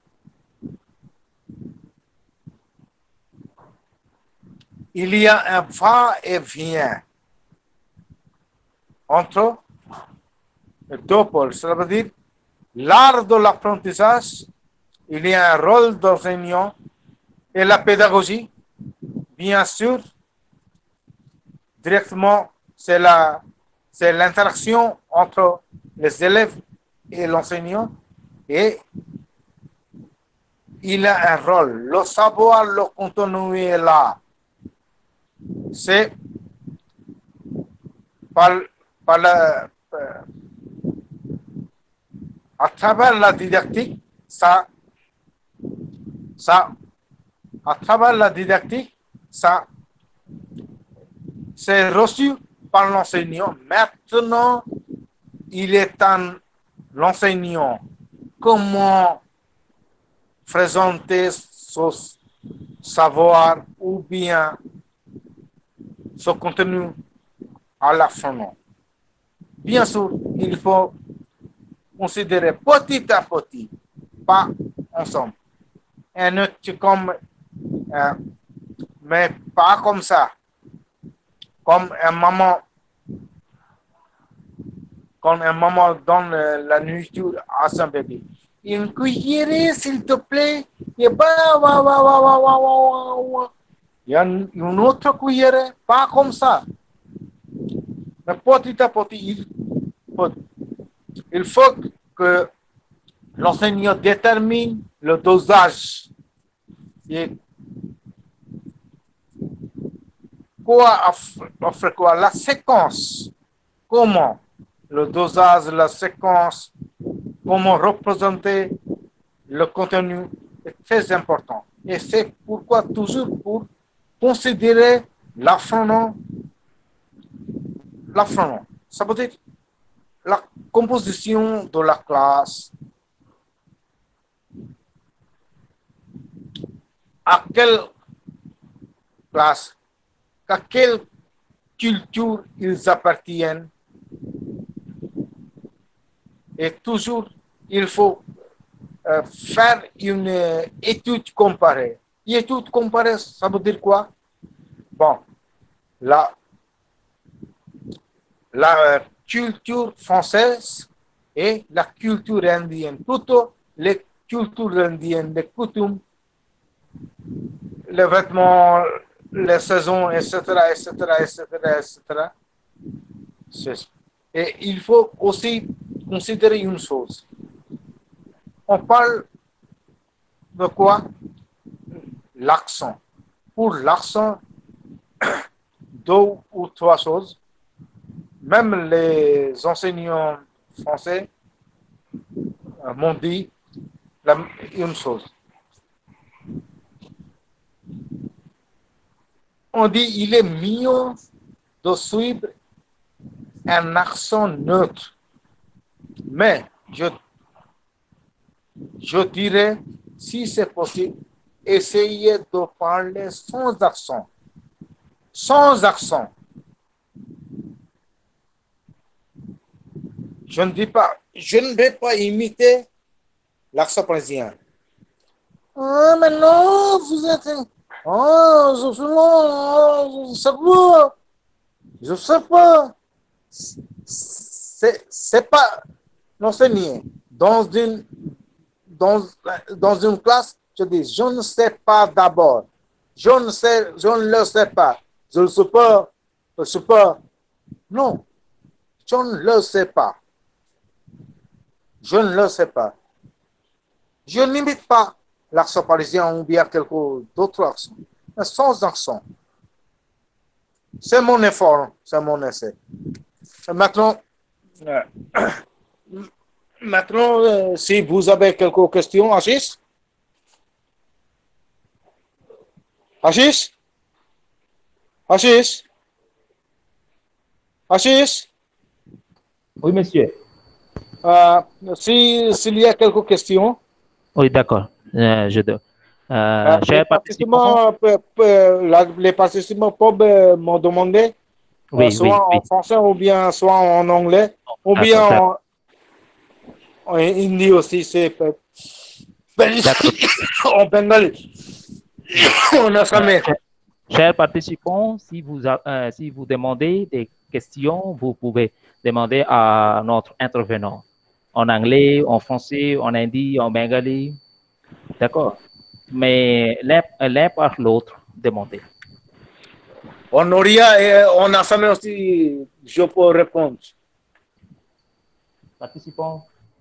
Il y a un va-et-vient entre deux pôles. Ça veut dire l'art de l'apprentissage, il y a un rôle d'enseignant et la pédagogie, bien sûr, directement, c'est c'est l'interaction entre les élèves et l'enseignant, et il a un rôle. Le savoir, le contenu est là. C'est à travers la didactique, à travers la didactique, ça, c'est reçu par l'enseignant. Maintenant, il est en l'enseignant comment présenter son savoir ou bien son contenu à l'apprenant. Bien sûr, il faut considérer petit à petit, pas ensemble. Un autre comme, mais pas comme ça. Comme un maman donne la nourriture à son bébé. Une cuillère, s'il te plaît. Et il y a une autre cuillère, pas comme ça. Mais petit à petit, il faut que l'enseignant détermine le dosage. Et quoi, la séquence. Comment le dosage, la séquence, comment représenter le contenu est très important. Et c'est pourquoi toujours pour considérer l'apprenant. Ça veut dire la composition de la classe. À quelle classe, à quelle culture ils appartiennent. Et toujours, il faut faire une étude comparée. Étude comparée, ça veut dire quoi? Bon, la culture française et la culture indienne. Plutôt les cultures indiennes, les coutumes, les vêtements, les saisons, etc., etc., etc., etc. Et il faut aussi considérer une chose. On parle de quoi? L'accent. Pour l'accent, deux ou trois choses. Même les enseignants français m'ont dit une chose. On dit il est mieux de suivre un accent neutre. Mais je dirais, si c'est possible, essayez de parler sans accent. Sans accent. Je ne vais pas imiter l'accent parisien. Ah, mais non, vous êtes... Oh, je sais pas. C'est pas l'enseigner. Dans une classe, je dis, je ne sais pas d'abord. Je ne le sais pas. Je ne sais pas. Je ne sais pas. Non, je ne le sais pas. Je ne le sais pas. Je n'imite pas l'accent parisien ou bien quelque d'autres accents, mais sans accent. C'est mon effort, c'est mon essai. Maintenant, si vous avez quelques questions, Achis? Achis? Achis? Achis? Oui, monsieur. S'il y a quelques questions. Oui, d'accord. Les participants peuvent me demander soit en français ou bien soit en anglais ou bien en hindi aussi, c'est en bengali. Chers participants, si vous demandez des questions, vous pouvez demander à notre intervenant en anglais, en français, en hindi, en bengali. D'accord? Mais l'un par l'autre, demandez. En Oria et en Assamais aussi, je peux répondre. Participants.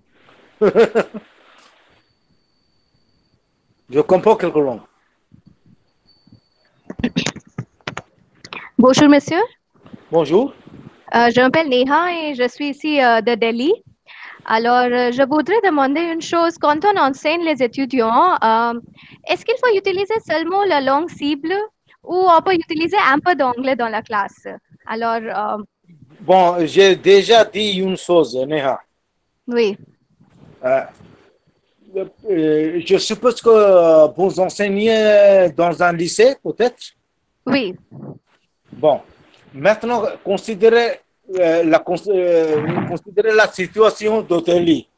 Je comprends quelque langue. Bonjour, monsieur. Bonjour. Je m'appelle Neha et je suis ici de Delhi. Alors, je voudrais demander une chose. Quand on enseigne les étudiants, est-ce qu'il faut utiliser seulement la langue cible ou on peut utiliser un peu d'anglais dans la classe? Alors, Bon, j'ai déjà dit une chose, Neha. oui. Je suppose que vous enseignez dans un lycée, peut-être? Oui. Bon, maintenant, considérez la situation de Delhi.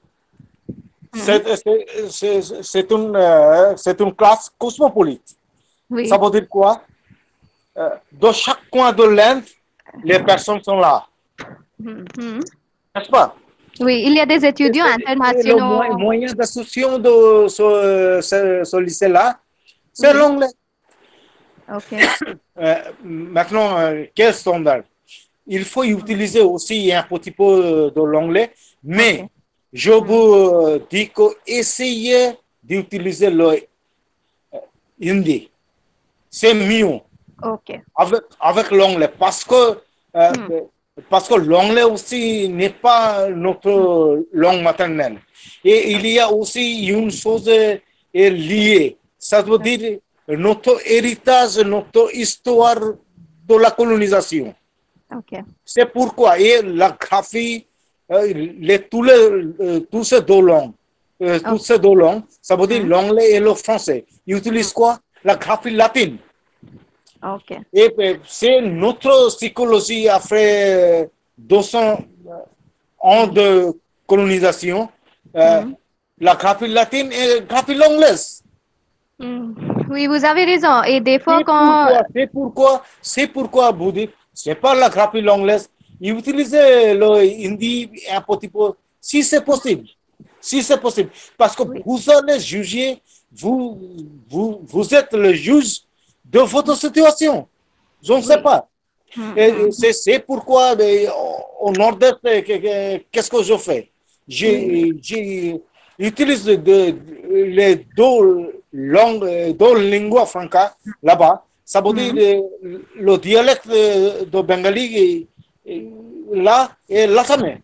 C'est une classe cosmopolite. Oui. Ça veut dire quoi? Dans chaque coin de l'Inde, les personnes sont là. N'est-ce pas? Oui, il y a des étudiants internationaux. Le moyen d'instruction de ce lycée-là, c'est l'anglais. OK. Maintenant, quel standard? Il faut utiliser aussi un petit peu de l'anglais, mais je vous dis que essayez d'utiliser le hindi. C'est mieux. OK. Avec l'anglais, parce que l'anglais aussi n'est pas notre langue maternelle. Et il y a aussi une chose liée. Ça veut dire notre héritage, notre histoire de la colonisation. OK. C'est pourquoi et la graphie, tous ces deux langues, ça veut dire l'anglais et le français. Ils utilisent quoi? La graphie latine. OK. Et c'est notre psychologie après 200 ans de colonisation. La graphie latine et la graphie anglaise. Oui, vous avez raison. Et des fois, C'est pourquoi vous dites, c'est pas la graphie anglaise. Utilisez le hindi un petit peu, si c'est possible. Si c'est possible. Parce que vous allez juger, vous êtes le juge de votre situation. Je ne sais pas. C'est pourquoi, au nord-est, qu'est-ce que je fais? J'utilise les deux langues, deux lingua franca là-bas. Ça veut dire le dialecte de Bengali là et l'assamais.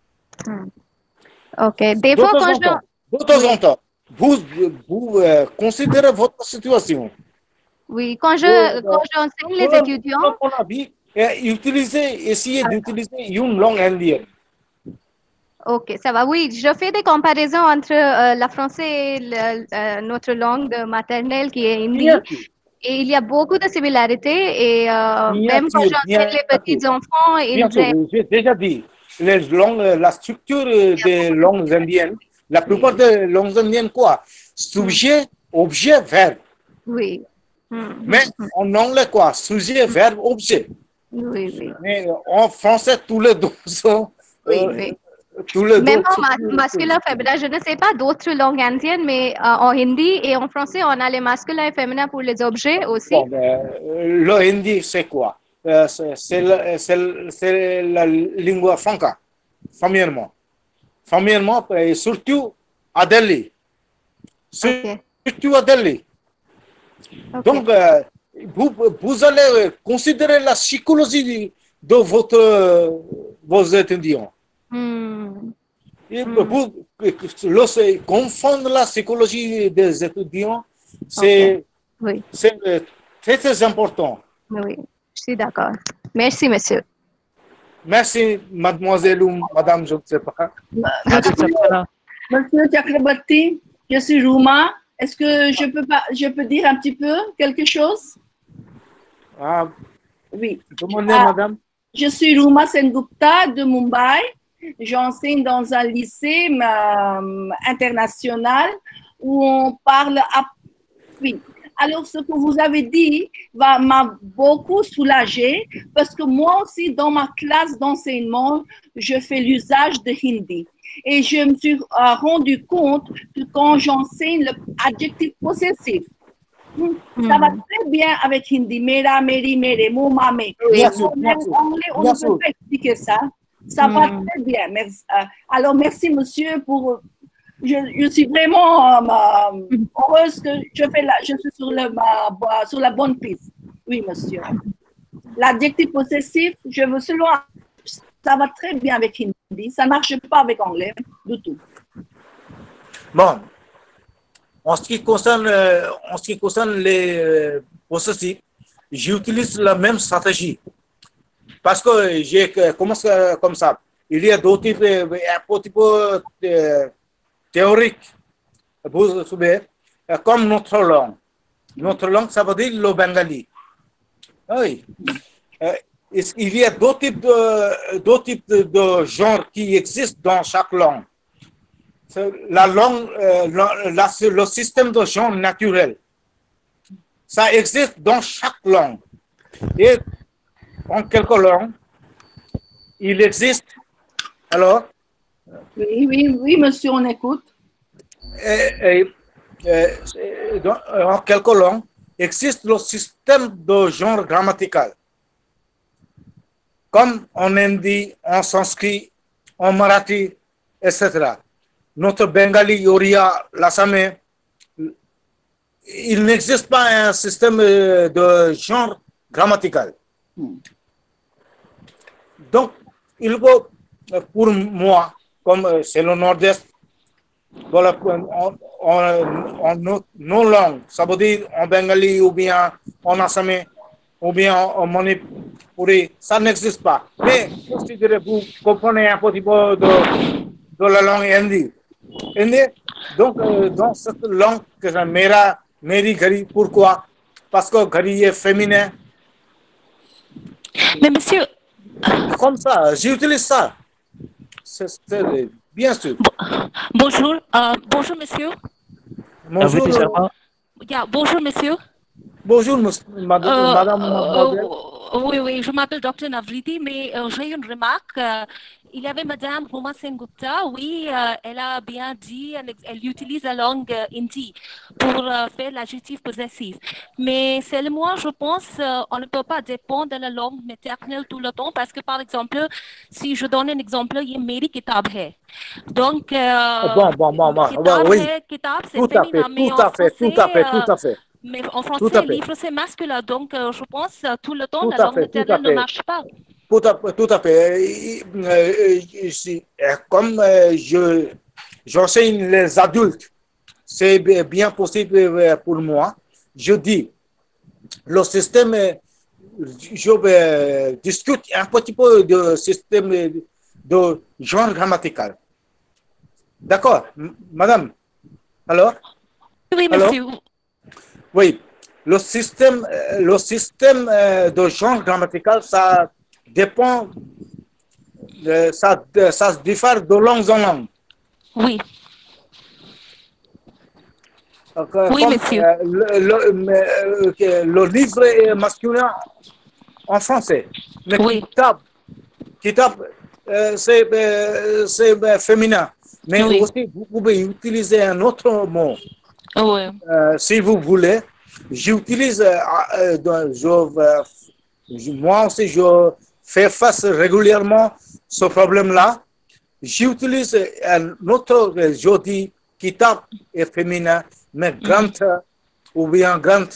OK. Des fois, quand de temps en temps, vous considérez votre situation. Oui, quand j'enseigne les étudiants. Mon avis, essayez d'utiliser une langue indienne. OK, ça va. Oui, je fais des comparaisons entre la français et notre langue maternelle qui est hindi. Et il y a beaucoup de similarités. Et même quand j'enseigne les petits-enfants, j'ai déjà dit, la structure des langues indiennes, la plupart des langues indiennes, quoi? Sujet, objet, verbe. Oui. Mais en anglais, quoi? Sujet, verbe, objet. Oui, oui. Mais en français, tous les deux sont. Oui. Même en masculin, féminin, je ne sais pas d'autres langues indiennes, mais en hindi et en français, on a les masculins et féminins pour les objets aussi. Bon, le hindi, c'est quoi? C'est la lingua franca, familièrement. Familièrement, et surtout à Delhi. Surtout à Delhi. Okay. Donc, vous allez considérer la psychologie de vos étudiants. Et confondre la psychologie des étudiants, c'est très, très important. Oui, je suis d'accord. Merci, monsieur. Merci, mademoiselle ou madame, je ne sais pas. Monsieur Chakrabarti, je suis Rouma. Est-ce que je peux dire un petit peu quelque chose? Oui. Demandez, madame. Je suis Rouma Sengupta de Mumbai. J'enseigne dans un lycée international où on parle. Oui. Alors, ce que vous avez dit m'a beaucoup soulagée parce que moi aussi, dans ma classe d'enseignement, je fais l'usage de hindi. Et je me suis rendu compte que quand j'enseigne l'adjectif possessif, Ça va très bien avec hindi. Mera, meri, mere, mo, mame. Bien sûr, En bien sûr. anglais, on ne peut pas expliquer ça. Ça va très bien. Merci. Alors, merci, monsieur, pour... Je suis vraiment heureuse que je suis sur la bonne piste. Oui, monsieur. L'adjectif possessif, je veux seulement... Ça va très bien avec hindi. Ça ne marche pas avec anglais du tout. Bon. En ce qui concerne les possessifs, j'utilise la même stratégie. Parce que j'ai commencé comme ça. Il y a d'autres types, un petit peu théoriques, vous savez, comme notre langue. Notre langue, ça veut dire le bengali. Oui. Il y a d'autres types de genres qui existent dans chaque langue. La langue, le système de genre naturel, ça existe dans chaque langue. Et en quelques langues, il existe. Alors? Oui, monsieur, on écoute. En quelques langues, existe le système de genre grammatical. Comme en hindi, en sanskrit, en marathi, etc. Notre bengali, oriya, l'assamais, il n'existe pas un système de genre grammatical. Donc, il faut, pour moi, comme c'est le nord-est, voilà, en nos langues, ça veut dire en bengali ou bien en assamais ou bien en manipuri, ça n'existe pas. Mais considérez-vous, comprenez un petit peu de la langue hindi. Donc, dans cette langue, que c'est mera, meri, gari, pourquoi? Parce que gari est féminin. Mais monsieur... Comme ça, j'utilise ça. C'est bien sûr. Bonjour, bonjour monsieur. Bonjour. Bonjour monsieur. Bonjour madame. Oui, je m'appelle Dr Navriti, mais j'ai une remarque. Il y avait Madame Roma Sengupta, oui, elle a bien dit, elle utilise la langue hindi pour faire l'adjectif possessif. Mais seulement, je pense, on ne peut pas dépendre de la langue maternelle tout le temps parce que, par exemple, si je donne un exemple, il y a Meri Kitab hai. Donc, Kitab, c'est féminin, mais en français, mais en français, livre, c'est masculin. Donc, je pense, tout le temps, la langue maternelle ne marche pas. Tout à fait. Comme j'enseigne les adultes, c'est bien possible pour moi. Je dis, le système, je discute un petit peu de système de genre grammatical. D'accord, madame? Alors? Oui, monsieur. Alors? Oui, le système de genre grammatical, ça dépend, ça se diffère de langue en langue. Oui. Oui, monsieur. Le livre est masculin en français. Mais oui. Kitab, c'est féminin. Mais oui. aussi, vous pouvez utiliser un autre mot. Oui. Si vous voulez. J'utilise, moi aussi, je fais face régulièrement à ce problème-là. J'utilise un autre, je dis, kitab est féminin, mais grand ou bien grand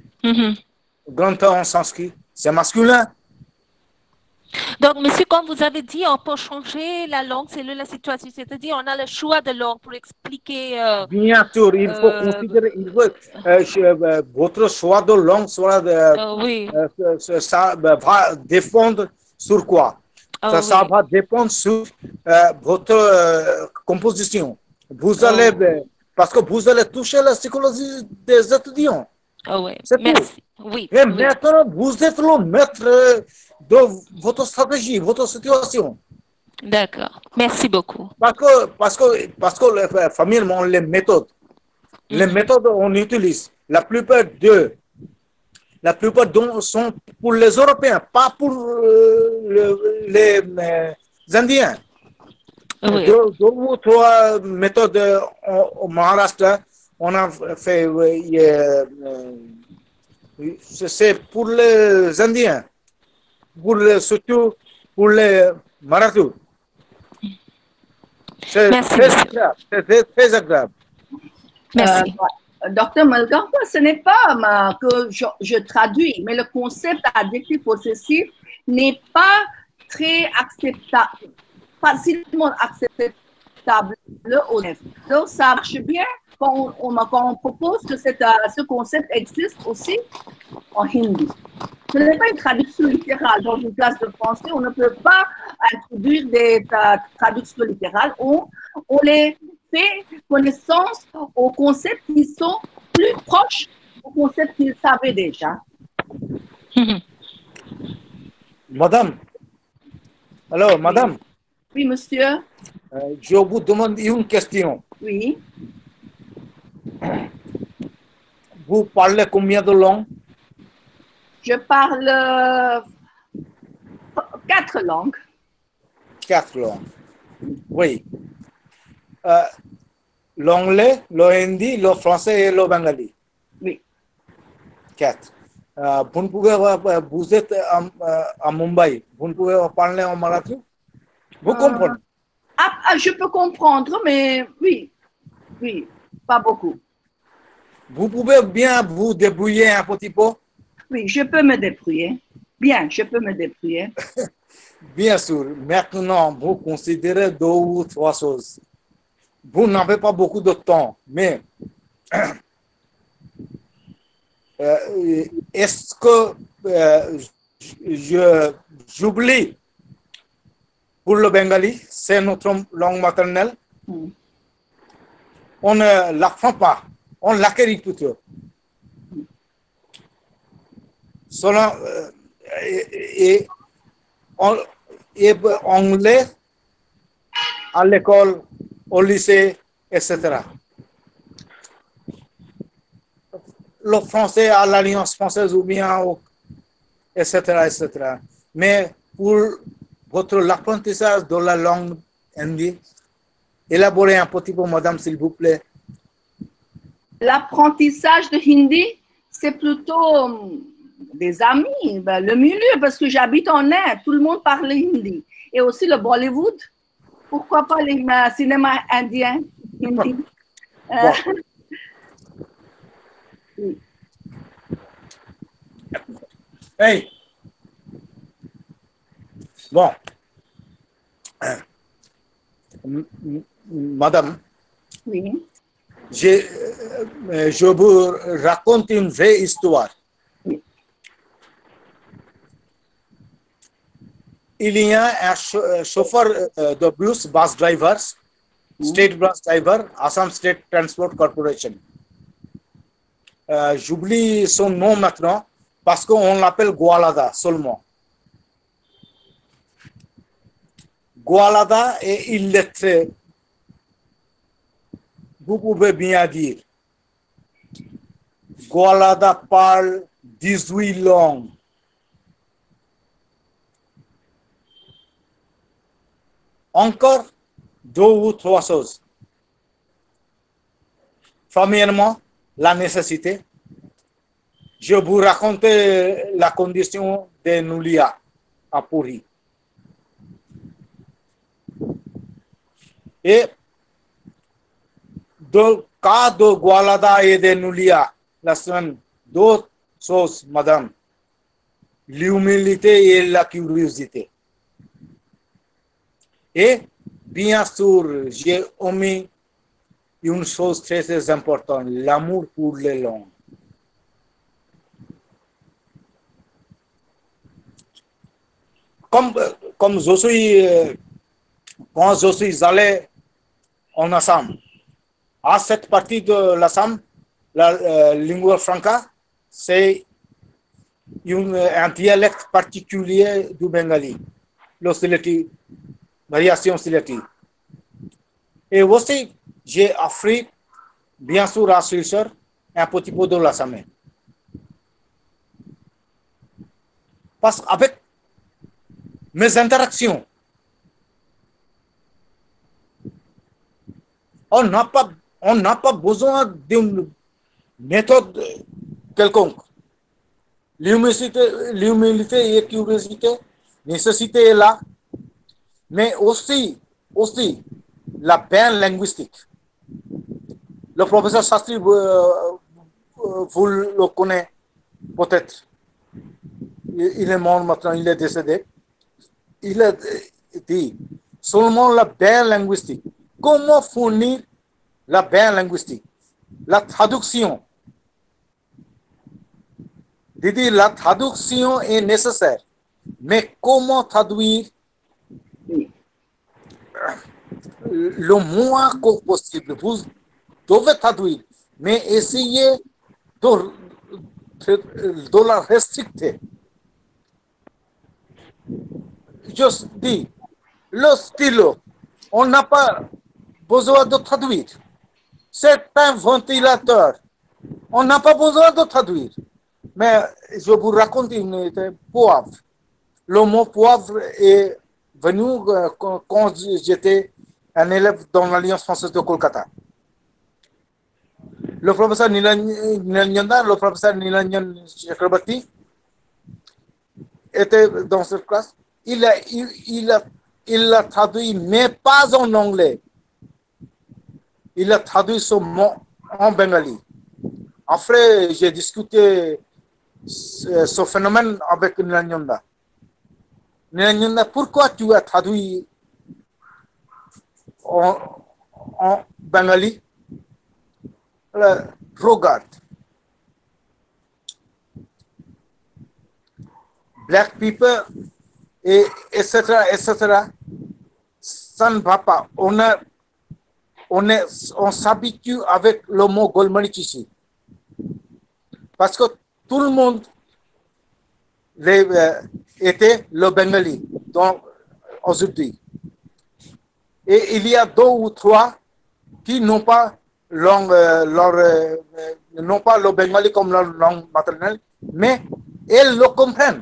en sanskrit, c'est masculin. Donc, monsieur, comme vous avez dit, on peut changer la langue selon la situation. C'est-à-dire, on a le choix de langue pour expliquer. Bien sûr, il faut considérer, votre choix de langue, oui. Ça va dépendre sur quoi? Ça va dépendre sur votre composition. Vous allez, parce que vous allez toucher la psychologie des étudiants. Oui. C'est merci. Tout. Oui. Et maintenant, vous êtes le maître de votre stratégie, votre situation. D'accord. Merci beaucoup. Parce que familièrement, les méthodes, on utilise, la plupart sont pour les Européens, pas pour les Indiens. Oui. Deux ou trois méthodes au Maharashtra, on a fait, c'est pour les Indiens, surtout pour les Marathous. C'est très agréable. C'est très agréable. Merci. Docteur Malgan, ce n'est pas que je traduis, mais le concept adjectif possessif n'est pas très acceptable, facilement acceptable aux élèves. Donc, ça marche bien quand on propose que ce concept existe aussi en hindi. Ce n'est pas une traduction littérale. Dans une classe de français, on ne peut pas introduire des traductions littérales. On les fait connaissance aux concepts qui sont plus proches aux concepts qu'ils savaient déjà. Madame. Alors, madame. Oui, monsieur. Je vous demande une question. Oui. Vous parlez combien de langues? Je parle 4 langues. 4 langues. Oui. L'anglais, le hindi, le français et le bengali. Oui. 4. Vous êtes à Mumbai. Vous pouvez parler en marathi? Vous comprenez? Je peux comprendre, mais oui. Oui, pas beaucoup. Vous pouvez bien vous débrouiller un petit peu? Oui, je peux me débrouiller. Bien, je peux me débrouiller. Bien sûr. Maintenant, vous considérez 2 ou 3 choses. Vous n'avez pas beaucoup de temps, mais est-ce que j'oublie pour le bengali, c'est notre langue maternelle? On ne l'apprend pas, on l'acquérit plutôt. Selon, et anglais à l'école, au lycée, etc. Le français à l'Alliance française ou bien, etc., etc. Mais pour l'apprentissage de la langue hindi, élaborez un petit peu, madame, s'il vous plaît. L'apprentissage de hindi, c'est plutôt des amis, le milieu, parce que j'habite en Inde, tout le monde parle hindi. Et aussi le Bollywood. Pourquoi pas les cinémas indiens, hindi? Bon. Hey. Bon. Madame. Oui. Je vous raconte une vraie histoire. Oui. Il y a un chauffeur de bus drivers, state bus driver, Assam State Transport Corporation. J'oublie son nom maintenant parce qu'on l'appelle Gwalada seulement. Gwalada est illettré. Vous pouvez bien dire. Gwalada parle 18 langues. Encore 2 ou 3 choses. Premièrement, la nécessité. Je vous raconte la condition de Nulia à Puri. Et dans le cas de Gwalada et de Nulia, la semaine, 2 choses, madame. L'humilité et la curiosité. Et bien sûr, j'ai omis une chose très, très importante, l'amour pour les langues. Comme je suis, quand je suis allé en Assam, à cette partie de l'Assam, la lingua franca, c'est un dialecte particulier du bengali, le sileti, variation sileti. Et aussi, j'ai appris, bien sûr, à Silchar, un petit peu de l'assamais. Parce qu'avec mes interactions, on on n'a pas besoin d'une méthode quelconque. L'humilité et curiosité, nécessité est là, mais aussi la peine linguistique. Le professeur Sastry, vous le connaissez peut-être. Il est mort maintenant, il est décédé. Il a dit seulement la peine linguistique. Comment fournir la peine linguistique? La traduction. Didi, la traduction est nécessaire. Mais comment traduire le moins possible? Vous devez traduire, mais essayez de la restricter. Je dis, le stylo, on n'a pas besoin de traduire. C'est un ventilateur. On n'a pas besoin de traduire. Mais je vous raconte une poivre. Le mot poivre est venu quand j'étais un élève dans l'Alliance française de Kolkata. Le professeur Nilanjana, le professeur Nilanjan Chakrabarti était dans cette classe. Il a traduit, mais pas en anglais. Il a traduit ce mot en bengali. Après, j'ai discuté ce phénomène avec Nilanjana. Nilanjana, pourquoi tu as traduit en bengali? Regarde. Black people, etc., ça ne va pas. On s'habitue avec le mot Golmaric ici. Parce que tout le monde était le bengali aujourd'hui. Et il y a 2 ou 3 qui n'ont pas n'ont pas le bengali comme leur langue maternelle, mais elles le comprennent.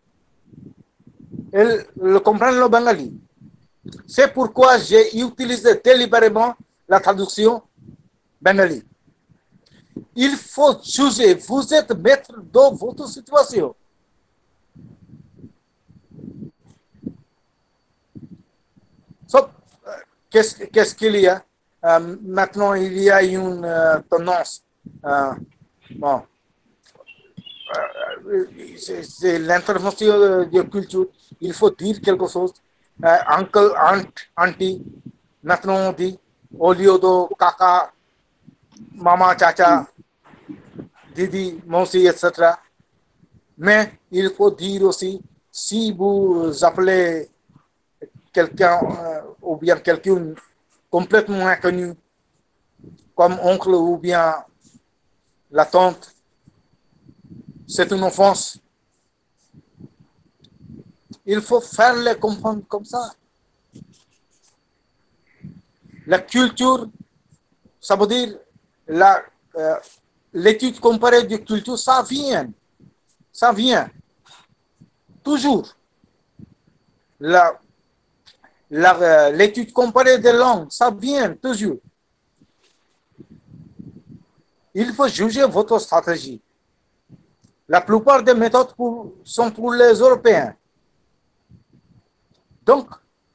Elles le comprennent le bengali. C'est pourquoi j'ai utilisé délibérément la traduction bengali. Il faut juger. Vous êtes maître de votre situation. Qu'est-ce qu'il y a? Maintenant, il y a une tendance. Bon, c'est l'intervention de la culture. Il faut dire quelque chose. Uncle, aunt, auntie. Maintenant, on dit au lieu de kaka, maman, chacha, didi, monsi, etc. Mais il faut dire aussi, si vous appelez quelqu'un ou bien quelqu'un complètement inconnu, comme oncle ou bien la tante, c'est une offense. Il faut faire les comprendre comme ça. La culture, ça veut dire l'étude comparée de culture, ça vient. Toujours. L'étude comparée des langues, ça vient toujours. Il faut juger votre stratégie. La plupart des méthodes sont pour les Européens. Donc,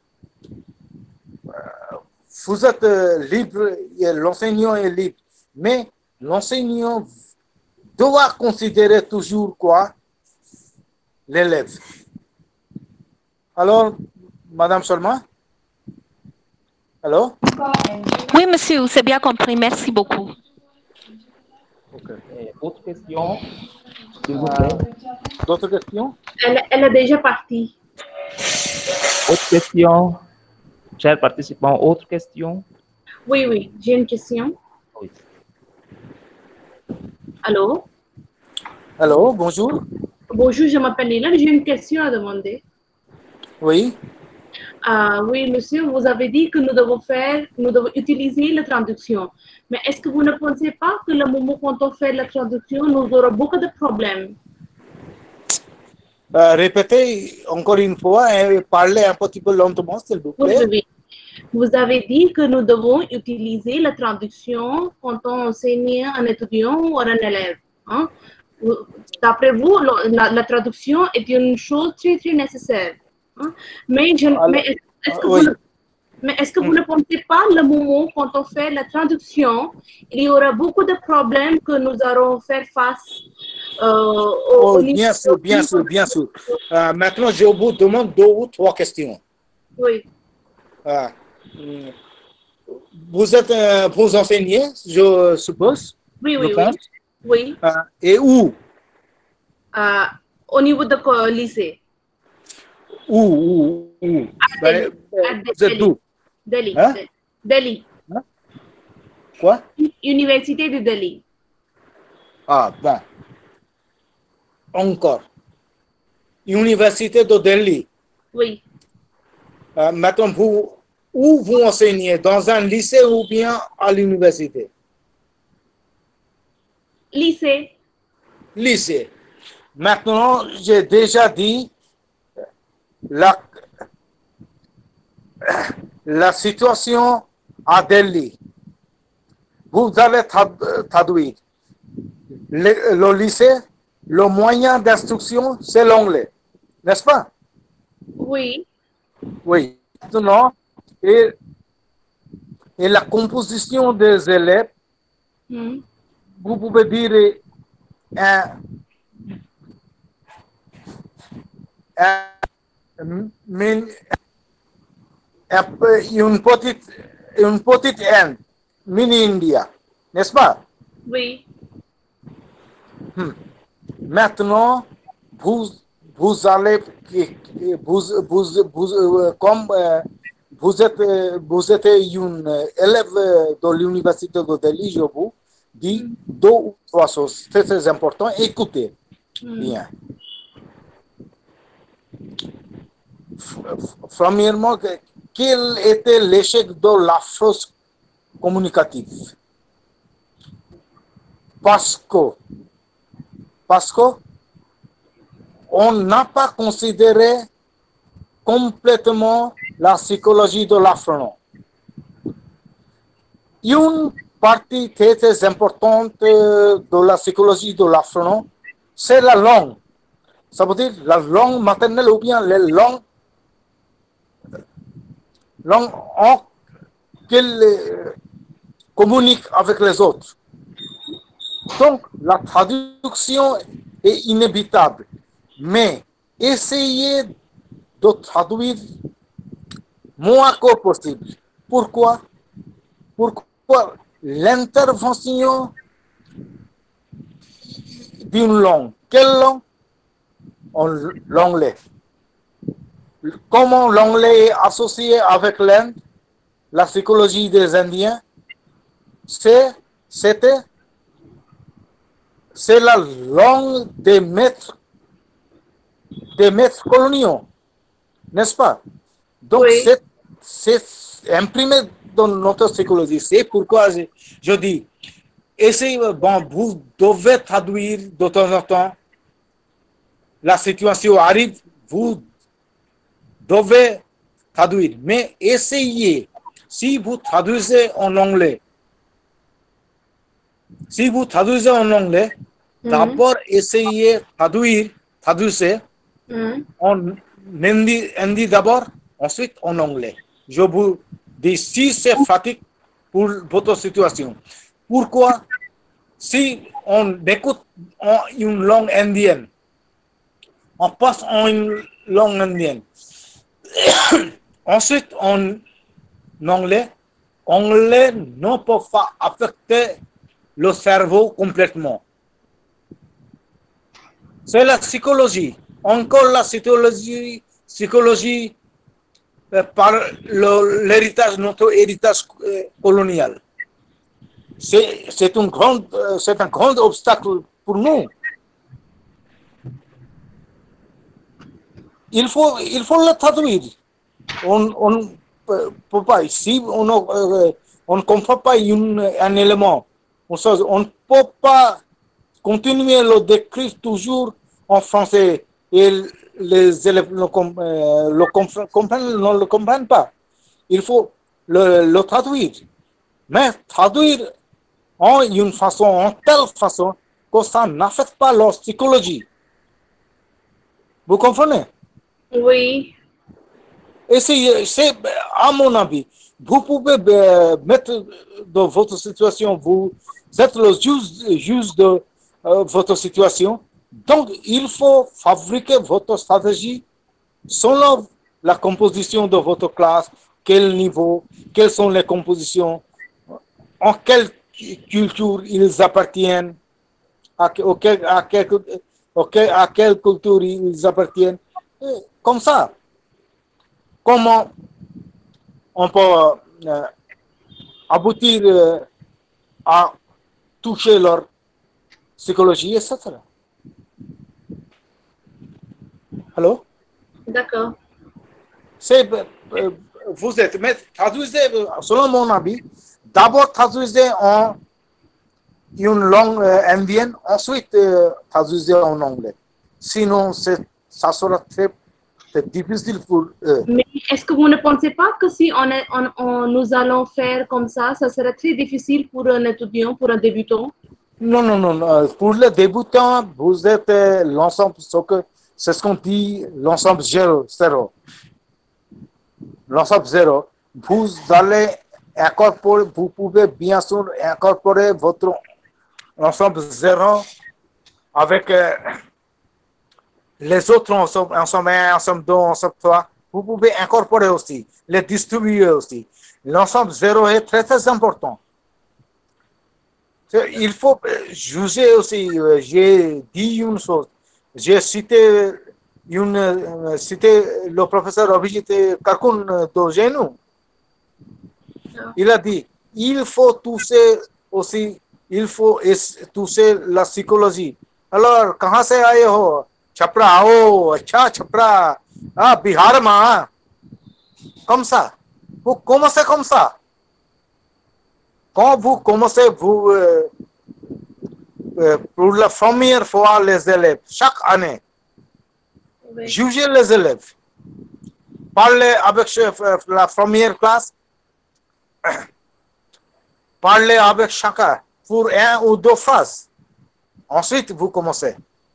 vous êtes libre, l'enseignant est libre, mais l'enseignant doit considérer toujours quoi? L'élève. Alors, Madame Solma? Allô? Oui, monsieur, c'est bien compris. Merci beaucoup. Okay. Autre question, s'il vous plaît. D'autres questions? Elle est déjà partie. Autre question? Chers participants, autre question? Oui, j'ai une question. Oui. Allô? Allô, bonjour. Bonjour, je m'appelle Nila. J'ai une question à demander. Oui. Oui, monsieur, vous avez dit que nous devons utiliser la traduction. Mais est-ce que vous ne pensez pas que le moment quand on fait la traduction, nous aurons beaucoup de problèmes? Répétez encore une fois et parlez un petit peu lentement, s'il vous plaît. Oui. Vous avez dit que nous devons utiliser la traduction quand on enseigne un étudiant ou un élève. Hein? D'après vous, la traduction est une chose très, très nécessaire. Hein? Mais est-ce que vous ne pensez pas le moment quand on fait la traduction, il y aura beaucoup de problèmes que nous allons faire face bien sûr, bien sûr, bien sûr. Maintenant, je vous demande 2 ou 3 questions. Oui. Vous enseignez, je suppose? Oui, oui, oui. Oui. Et où? Au niveau de lycée. Où? Vous êtes d'où? Delhi. Hein? Delhi. Hein? Quoi? Université de Delhi. Ah, ben. Encore. Université de Delhi. Oui. Maintenant, où vous enseignez? Dans un lycée ou bien à l'université? Lycée. Lycée. Maintenant, j'ai déjà dit la situation à Delhi. Vous allez traduire. Le lycée, le moyen d'instruction, c'est l'anglais. N'est-ce pas? Oui. Oui. Maintenant, et la composition des élèves, vous pouvez dire une petite Inde, mini-India, n'est-ce pas? Oui. Maintenant, vous allez, comme vous êtes une élève de l'université de Delhi, je vous dis 2 ou 3 choses. C'est très important. Écoutez bien. Premièrement, quel était l'échec de la force communicative? Parce que on n'a pas considéré complètement la psychologie de l'apprenant. Une partie très importante de la psychologie de l'apprenant, c'est la langue. Ça veut dire la langue maternelle ou bien les langues qu'elle communique avec les autres. Donc, la traduction est inévitable. Mais essayez de traduire moins que possible. Pourquoi? L'intervention d'une langue. Quelle langue? L'anglais. Comment l'anglais est associé avec l'Inde, la psychologie des Indiens, c'est la langue des maîtres coloniaux, n'est-ce pas? Donc, oui. C'est imprimé dans notre psychologie. C'est pourquoi je dis, essayez, vous devez traduire de temps en temps. La situation arrive, vous devez traduire. Mais essayez, si vous traduisez en anglais, d'abord essayez traduisez en hindi d'abord, ensuite en anglais. Je vous dis, si c'est fatigue pour votre situation. Pourquoi? Si on écoute une langue indienne, on passe en une langue indienne. Ensuite, en anglais ne peut pas affecter le cerveau complètement. C'est la psychologie. Encore la psychologie par l'héritage, notre héritage colonial. C'est un grand obstacle pour nous. Il faut le traduire. On ne peut pas. Si on ne comprend pas un élément, on ne peut pas continuer à le décrire toujours en français et les élèves ne le comprennent pas. Il faut le traduire. Mais traduire en une façon, en telle façon que ça n'affecte pas leur psychologie. Vous comprenez? Oui. Et c'est, à mon avis, vous pouvez mettre dans votre situation, vous êtes le juge de votre situation. Donc, il faut fabriquer votre stratégie selon la composition de votre classe, quel niveau, quelles sont les compositions, en quelle culture ils appartiennent, à quelle culture ils appartiennent. Et comme ça, comment on peut aboutir à toucher leur psychologie, etc. Allô? D'accord. C'est, vous êtes, mais traduisez, selon mon avis, d'abord traduisez en une langue indienne, ensuite traduisez en anglais. Sinon, ça sera très difficile pour eux. Mais est-ce que vous ne pensez pas que si nous allons faire comme ça serait très difficile pour un étudiant, pour un débutant? Non. Pour les débutants, vous êtes l'ensemble, c'est ce qu'on dit, l'ensemble zéro. L'ensemble zéro. Vous allez incorporer, vous pouvez bien sûr incorporer votre ensemble zéro avec les autres ensemble 1, ensemble 2, ensemble 3. Vous pouvez incorporer aussi, les distribuer aussi. L'ensemble zéro est très très important. Il faut juger aussi. J'ai dit une chose. J'ai cité le professeur Abhijit Karkun de Genou. Il a dit, il faut toucher aussi, il faut toucher la psychologie. Alors, कहाँ से आए हो? छपरा आओ, अच्छा छपरा, बिहार में, comme ça. Vous commencez comme ça. Quand vous commencez, vous pour la première fois les élèves, chaque année, oui. Jugez les élèves. Parlez avec la première classe. Parlez avec chacun pour 1 ou 2 phrases. Ensuite, vous commencez.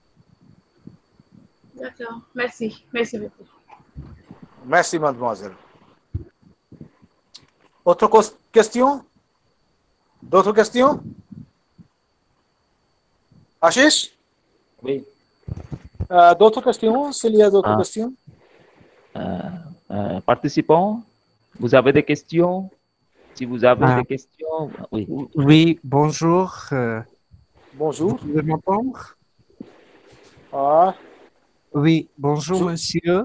D'accord. Merci. Merci beaucoup. Merci, mademoiselle. Autre question? D'autres questions? Ashish? Oui. D'autres questions? S'il y a d'autres questions? Participants, vous avez des questions? Si vous avez des questions, oui. Oui, bonjour. Bonjour. Vous pouvez m'entendre? Oui, bonjour monsieur.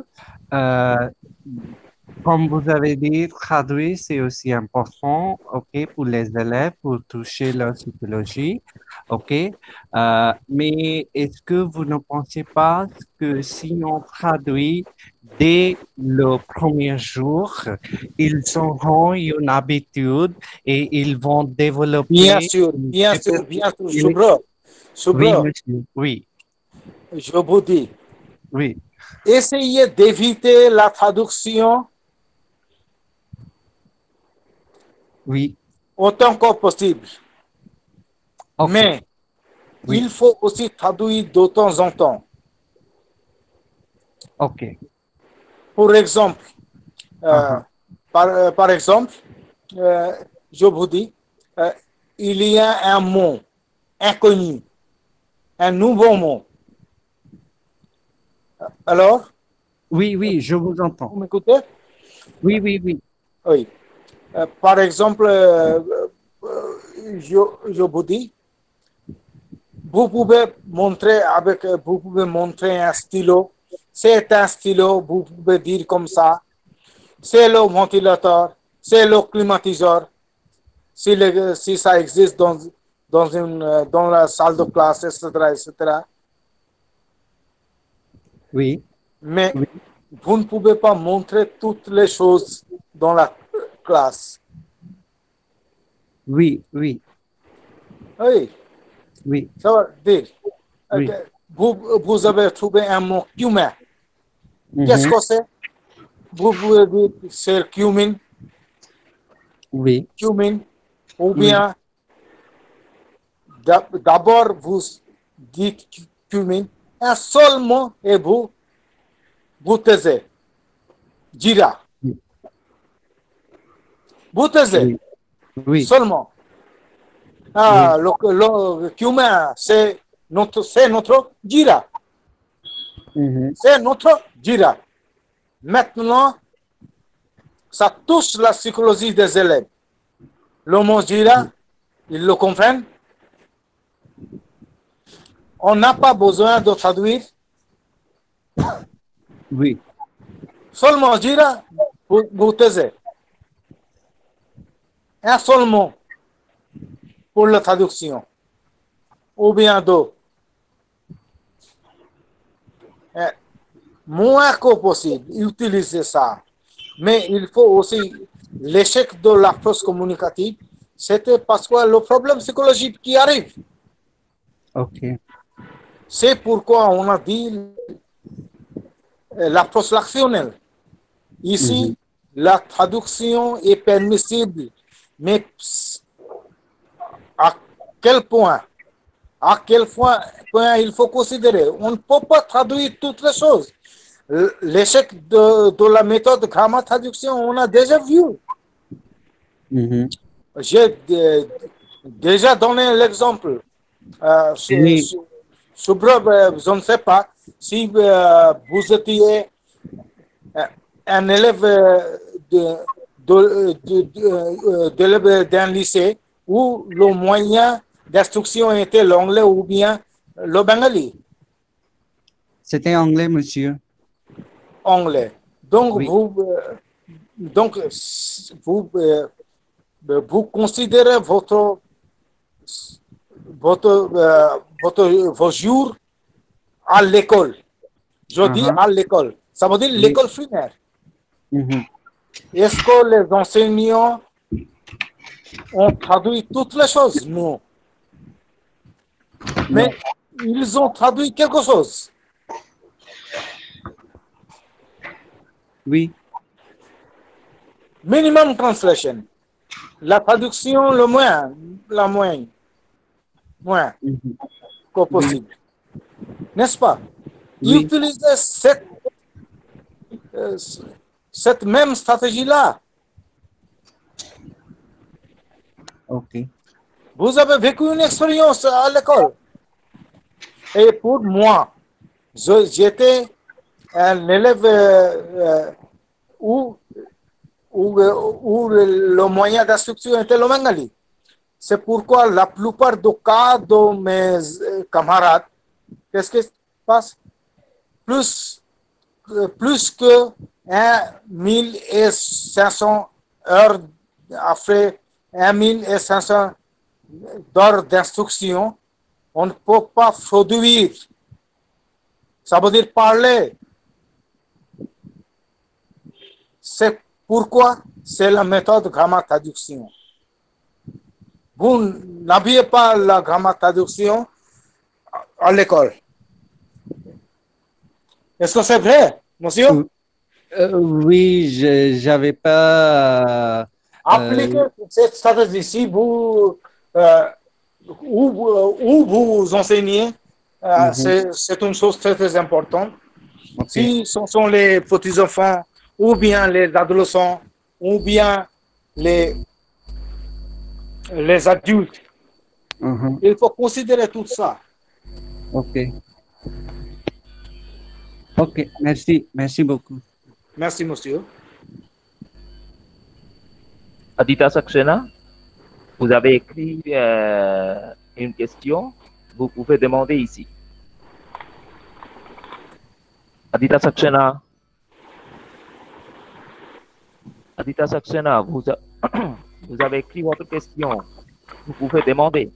Comme vous avez dit, traduire, c'est aussi important, ok, pour les élèves, pour toucher leur psychologie, ok. Mais est-ce que vous ne pensez pas que si on traduit dès le premier jour, ils auront une habitude et ils vont développer... Bien sûr. Oui, monsieur, oui. Je vous dis. Oui. Essayez d'éviter la traduction. Oui. Autant que possible. Okay. Mais oui. Il faut aussi traduire de temps en temps. Ok. Pour exemple, par exemple, je vous dis, il y a un mot inconnu, un nouveau mot. Alors? Oui, je vous entends. Vous m'écoutez? Oui. Oui. Par exemple, je vous dis, vous pouvez montrer un stylo. C'est un stylo, vous pouvez dire comme ça. C'est le ventilateur, c'est le climatiseur. Si ça existe dans la salle de classe, etc. Oui. Mais vous ne pouvez pas montrer toutes les choses dans la classe. Oui. Ça veut dire, oui. Vous avez trouvé un mot cumin. Qu'est-ce que c'est? Vous pouvez dire c'est cumin. Oui. cumin, ou bien d'abord vous dites cumin, un seul mot et vous taisez. Jira. Vous taisez. Oui. Seulement. Ah, le cumin, c'est notre jira. C'est notre jira. Maintenant, ça touche la psychologie des élèves. Le mot jira, ils le comprennent. On n'a pas besoin de traduire. Oui. Seulement jira, vous taisez. Un seul mot pour la traduction. Ou bien deux. Moins que possible, utiliser ça. Mais il faut aussi l'échec de l'approche communicative, c'était parce que le problème psychologique qui arrive. Ok. C'est pourquoi on a dit l'approche lactionnelle. Ici, la traduction est permissible, mais à quel point il faut considérer. On ne peut pas traduire toutes les choses. L'échec de la méthode grammaire traduction, on a déjà vu. J'ai déjà donné l'exemple. Je ne sais pas si vous étiez un élève d'un lycée où le moyen d'instruction était l'anglais ou bien le bengali. C'était anglais, monsieur. Anglais. Donc, oui. vous considérez vos jours à l'école. Je dis à l'école. Ça veut dire l'école primaire. Est-ce que les enseignants ont traduit toutes les choses? Non. Mais ils ont traduit quelque chose. Oui. Minimum translation. La traduction, la moins que possible. N'est-ce pas? Oui. Utilisez cette même stratégie-là. Ok. Vous avez vécu une expérience à l'école. Et pour moi, j'étais un élève où le moyen d'instruction était le bengali. C'est pourquoi la plupart des cas de mes camarades, qu'est-ce qui se passe? Plus que 1500 heures après 1500 d'heures d'instruction, on ne peut pas produire. Ça veut dire parler. C'est pourquoi c'est la méthode grammaire traduction. Vous n'aviez pas la grammaire traduction à l'école. Est-ce que c'est vrai, monsieur? Oui, je n'avais pas... Appliquez cette stratégie. Si vous, où vous enseignez, c'est une chose très, très importante. Si ce sont les petits-enfants, ou bien les adolescents, ou bien les adultes, il faut considérer tout ça. Ok. Ok, merci. Merci beaucoup. Merci, monsieur. Aditya Saxena, vous avez écrit une question, vous pouvez demander ici. Aditya Saxena. Aditya Saxena, vous avez écrit votre question, vous pouvez demander.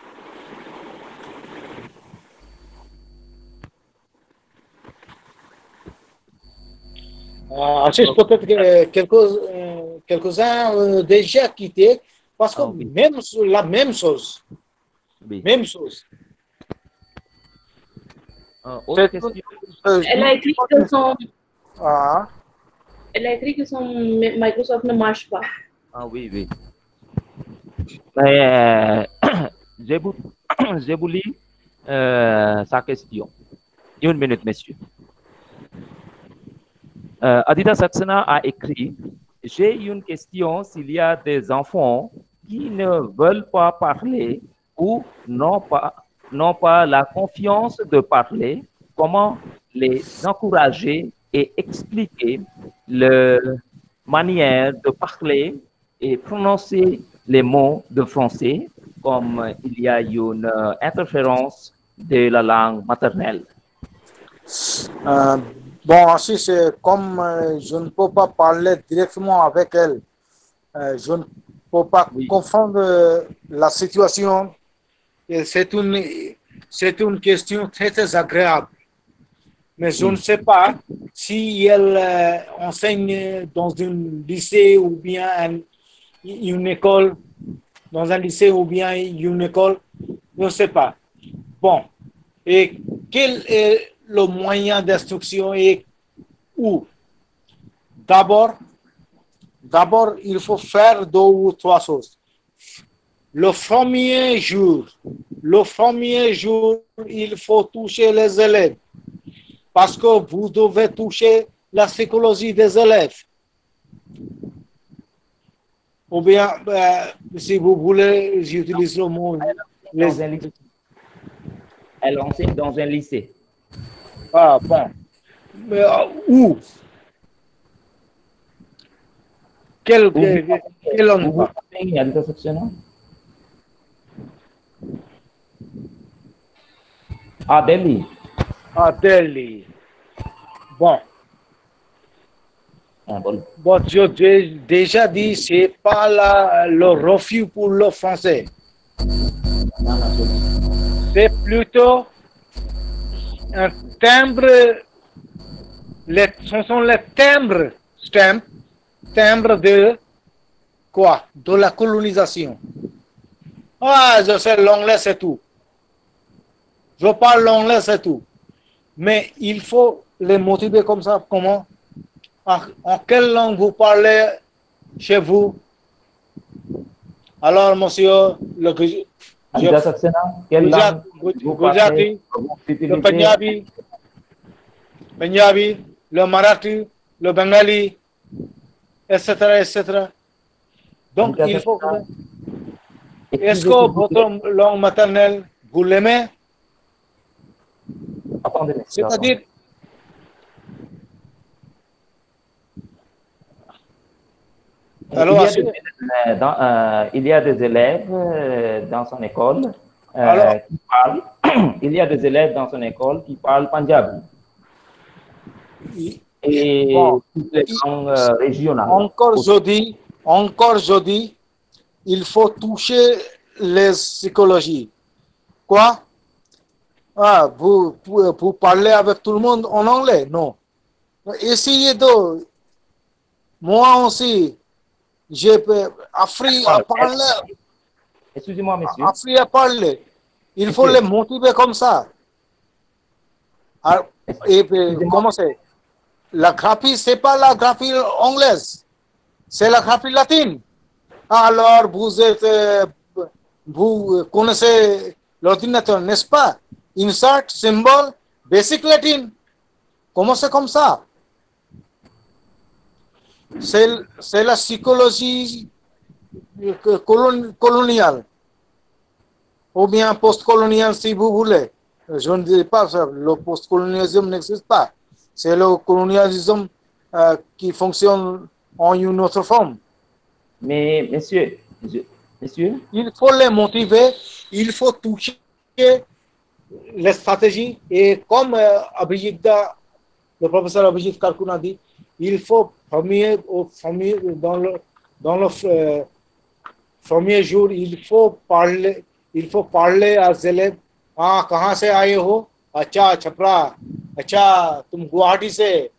Peut-être que quelques-uns déjà quittés parce que même la même chose. Oui. Même chose. Elle a écrit que son Microsoft ne marche pas. Ah oui, oui. Mais, j'ai voulu sa question. Une minute, monsieur. Aditya Saxena a écrit: j'ai une question s'il y a des enfants qui ne veulent pas parler ou n'ont pas la confiance de parler, comment les encourager et expliquer la manière de parler et prononcer les mots de français comme il y a une interférence de la langue maternelle? Bon, ainsi, c'est comme je ne peux pas parler directement avec elle, je ne peux pas confondre la situation. C'est une question très, très agréable. Mais je ne sais pas si elle enseigne dans un lycée ou bien une école, dans un lycée ou bien une école, je ne sais pas. Bon, et quel est le moyen d'instruction et où? D'abord, il faut faire 2 ou 3 choses. Le premier jour, il faut toucher les élèves parce que vous devez toucher la psychologie des élèves. Ou bien, si vous voulez, j'utilise le mot. Elle enseigne dans un lycée. Ah, bon. Mais où? Quel endroit? À Delhi. À Delhi. Bon. Bon, j'ai déjà dit, c'est pas le refus pour le français. C'est plutôt un timbre, ce sont les timbres de quoi? De la colonisation. Ah, je sais l'anglais, c'est tout. Je parle l'anglais, c'est tout. Mais il faut les motiver comme ça. Comment? En quelle langue vous parlez chez vous? Alors, monsieur, le Gujarati, le Punjabi, le Marathi, le Bengali, etc., etc. Donc, il faut... Est-ce que votre langue maternelle, vous l'aimez? C'est-à-dire... Alors, il y a des élèves dans son école qui parlent. Il y a des élèves dans son école qui parlent Punjabi. Et toutes les langues régionales. Encore je dis, il faut toucher les psychologies. Quoi? Ah, vous parlez avec tout le monde en anglais? Non. Essayez de... Moi aussi, j'ai appris à parler. Excusez-moi, monsieur. Appris à parler. Il faut les motiver comme ça. Et puis, comment c'est? La graphie, c'est pas la graphie anglaise. C'est la graphie latine. Alors, vous connaissez l'ordinateur, n'est-ce pas? Insert, symbol, basic latin. Comment c'est comme ça? C'est la psychologie coloniale ou bien post-coloniale si vous voulez. Je ne dis pas ça, le post-colonialisme n'existe pas. C'est le colonialisme qui fonctionne en une autre forme. Mais monsieur, il faut les motiver, il faut toucher les stratégies et comme le professeur Abhijit Karkun a dit, il faut dans le premier jour, il faut parler aux élèves. Ah, कहाँ से आए हो? अच्छा, छपरा. अच्छा, तुम गुवाहाटी से.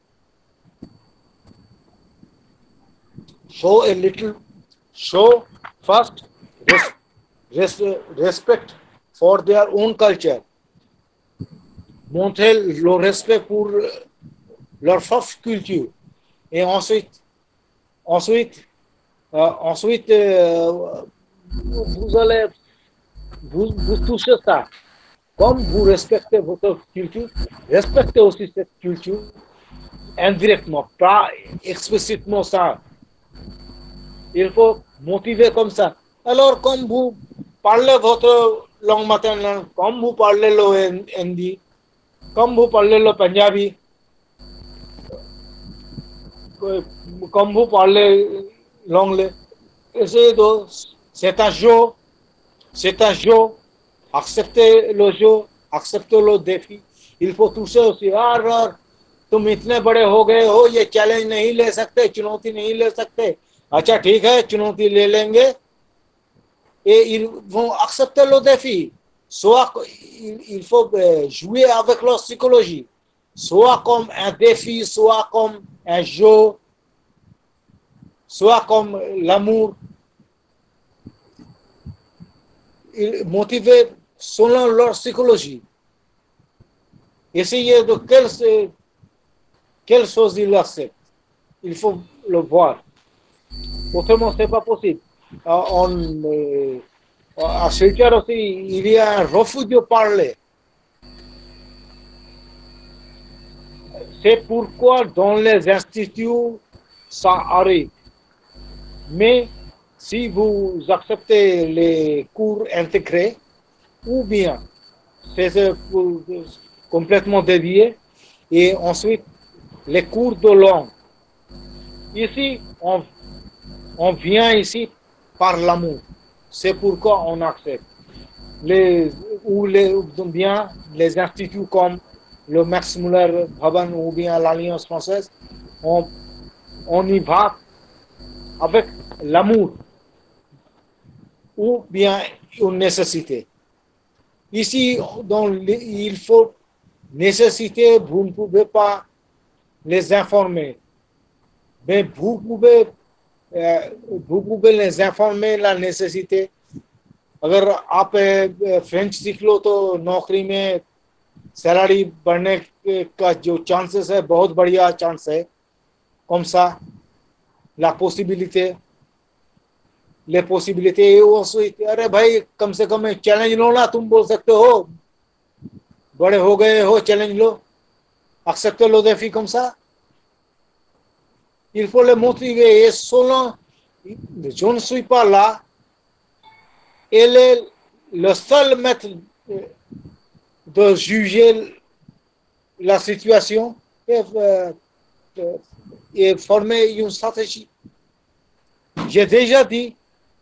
Show first respect for their own culture. Montrer le respect pour leur propre culture. Et ensuite, Ensuite, vous touchez ça. Comme vous respectez votre culture, respectez aussi cette culture indirectement, pas explicitement ça. Il faut motiver comme ça. Alors, comme vous parlez votre langue maternelle, comme vous parlez le hindi, comme vous parlez le punjabi, comme vous parlez l'anglais, c'est un jeu, acceptez le jeu, acceptez le défi. Il faut toucher aussi. तुम इतने बड़े हो गए हो, ये चैलेंज नहीं ले सकते, चुनौती नहीं ले सकते. अच्छा ठीक है, चुनौती ले लेंगे. Et ils vont accepter le défi. Soit il faut jouer avec leur psychologie, soit comme un défi, soit comme un jeu, soit comme l'amour. Motiver selon leur psychologie. Essayez de quelle chose ils acceptent. Il faut le voir. Autrement, ce n'est pas possible. À Silchar aussi, il y a un refus de parler. C'est pourquoi dans les instituts, ça arrive. Mais si vous acceptez les cours intégrés, ou bien c'est complètement dédié, et ensuite les cours de langue. Ici, on vient ici par l'amour. C'est pourquoi on accepte. Les instituts comme le Max Muller Bhavan ou bien l'Alliance française, on y va avec l'amour ou bien une nécessité. Ici, il faut nécessité, vous ne pouvez pas les informer. Mais vous pouvez les informer la nécessité. अगर आप फ्रेंच सीख लो तो नौकरी में सैलरी बढ़ने का जो चांसेस है बहुत बढ़िया चांस है. Comme ça, la possibilité, les possibilités et ensuite अरे भाई कम से कम चैलेंज लो ना. तुम बोल सकते हो बड़े हो गए हो, चैलेंज लो, acceptez le défi comme ça. Il faut les motiver. Et selon, je ne suis pas là, elle est le seul maître de juger la situation et former une stratégie. J'ai déjà dit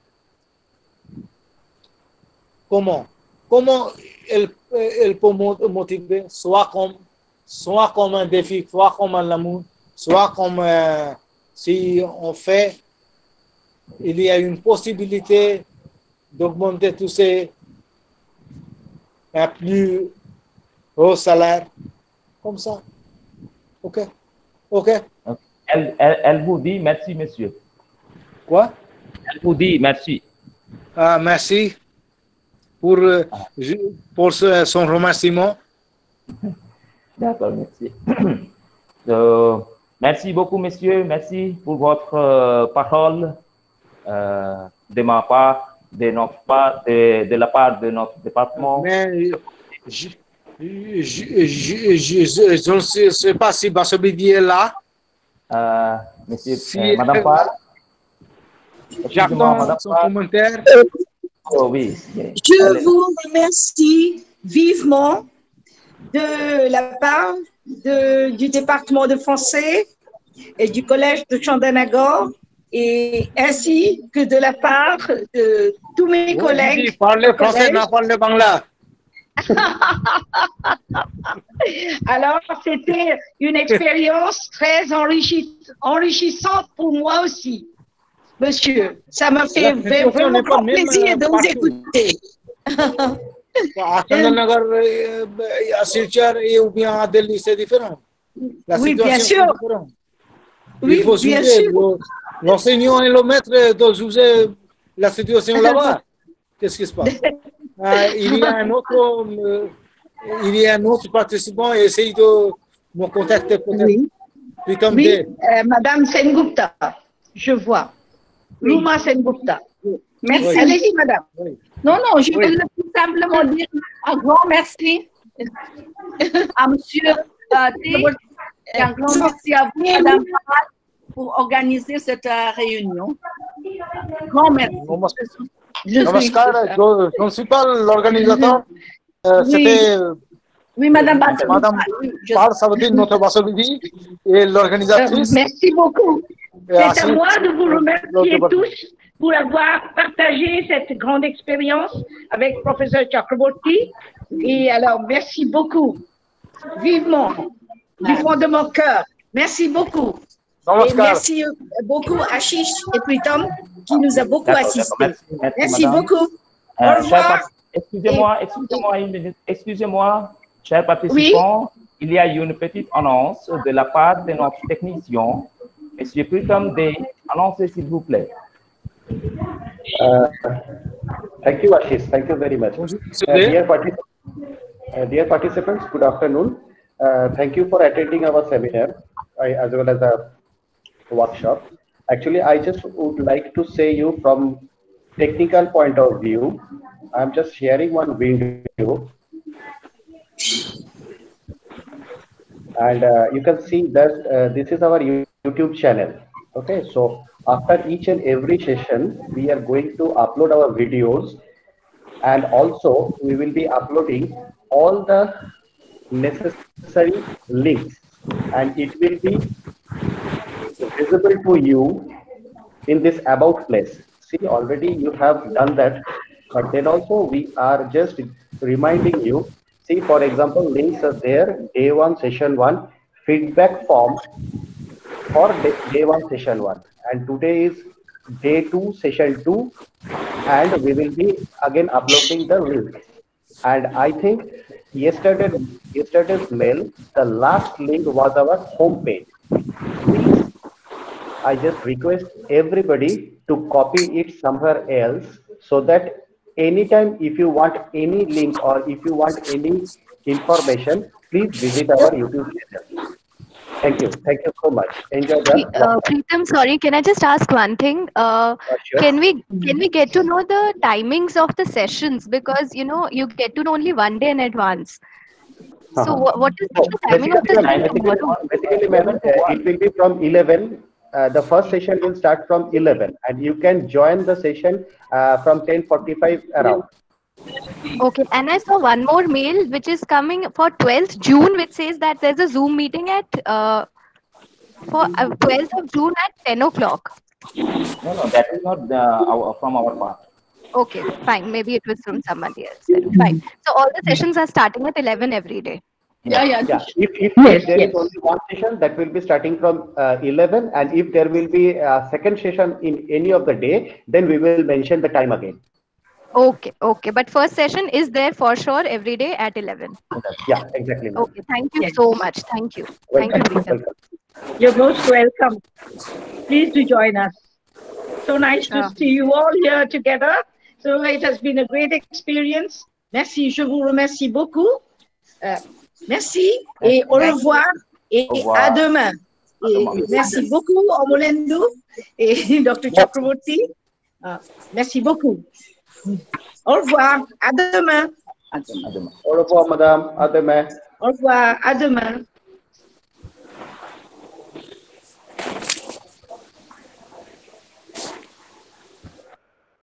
comment elle peut motiver, soit comme un défi, soit comme un amour, soit comme si on fait, il y a une possibilité d'augmenter tous ces un plus haut salaire, comme ça. Ok. Elle vous dit merci, monsieur. Quoi? Elle vous dit merci. Merci pour son remerciement. D'accord, merci. Merci beaucoup, monsieur. Merci pour votre parole de ma part, de la part de notre département. Mais je ne sais pas si Bassobidi est là. Monsieur, Madame Parle. J'attends son commentaire. Oh, oui. Je vous remercie vivement de la part du département de français et du collège de Chandanagar, et ainsi que de la part de tous mes collègues. Parlez français, non parlez bangla. Alors, c'était une expérience très enrichissante pour moi aussi, monsieur. Ça m'a fait vraiment grand plaisir de vous écouter. À Chandanagar, à Silchar ou bien à Delhi, c'est différent. Oui, bien sûr. Il faut juger l'enseignant et le maître de juger la situation là-bas. Qu'est-ce qui se passe? Il y a un autre participant et essaye de me contacter peut-être. Oui, Madame Sengupta, je vois. Ruma Sengupta. Merci. Allez-y, madame. Non, non, je veux tout simplement dire un grand merci à monsieur T et un grand merci à vous, madame, pour organiser cette réunion. Grand merci. Namaskar, je ne suis pas l'organisateur. C'était oui, madame Madame Par Savadine, notre Basavidi, et l'organisatrice. Merci beaucoup. C'est à moi de vous remercier tous pour avoir partagé cette grande expérience avec professeur Chakraborty. Et alors, merci beaucoup. Vivement, du fond de mon cœur. Merci beaucoup. Et merci beaucoup Ashish et Pritam qui nous a beaucoup assisté. Merci beaucoup. Au revoir. Excusez-moi une minute. Excusez-moi, chers participants. Oui? Il y a une petite annonce de la part de notre technicien. Monsieur Pritam Dey, annoncez s'il vous plaît. Thank you, Ashish. Thank you very much. Dear participants, good afternoon. Thank you for attending our seminar as well as a workshop. Actually, I just would like to say you from technical point of view. I'm just sharing one video. And you can see that this is our YouTube channel. Okay, so after each and every session, we are going to upload our videos, and also we will be uploading all the necessary links, and it will be visible to you in this about place. See, already you have done that, but then also we are just reminding you. See, for example, links are there. Day 1, session 1, feedback form for day 1, session 1. And today is day 2, session 2. And we will be again uploading the link. And I think yesterday's mail, the last link was our homepage. Please, I just request everybody to copy it somewhere else so that anytime if you want any link or if you want any information, please visit our YouTube channel. Thank you. Thank you so much. Enjoy the Pritam, sorry, can I just ask one thing? Sure. Can we get to know the timings of the sessions, because you know you get to know only one day in advance. So what is the timing of the session? Basically, madam, it will be from 11. The first session will start from 11, and you can join the session from 10:45 around. Okay, and I saw one more mail which is coming for 12th June, which says that there's a Zoom meeting at for 12th of June at 10 o'clock. No, that is not from our part. Okay, fine. Maybe it was from somebody else. Fine. So all the sessions are starting at 11 every day. Yeah. If there is only one session, that will be starting from 11, and if there will be a second session in any of the day, then we will mention the time again. Okay. But first session is there for sure every day at 11. Yeah, exactly. Okay, thank you so much. Thank you. Welcome. Thank you, Welcome. You're most welcome. Please do join us. So nice to see you all here together. So it has been a great experience. Merci, je vous remercie beaucoup. Merci et au revoir et à demain. Et merci beaucoup, Omolendo et Dr. Chakraborty. Merci beaucoup. Au revoir, à demain. Au revoir, madame. À demain. Au revoir, à demain.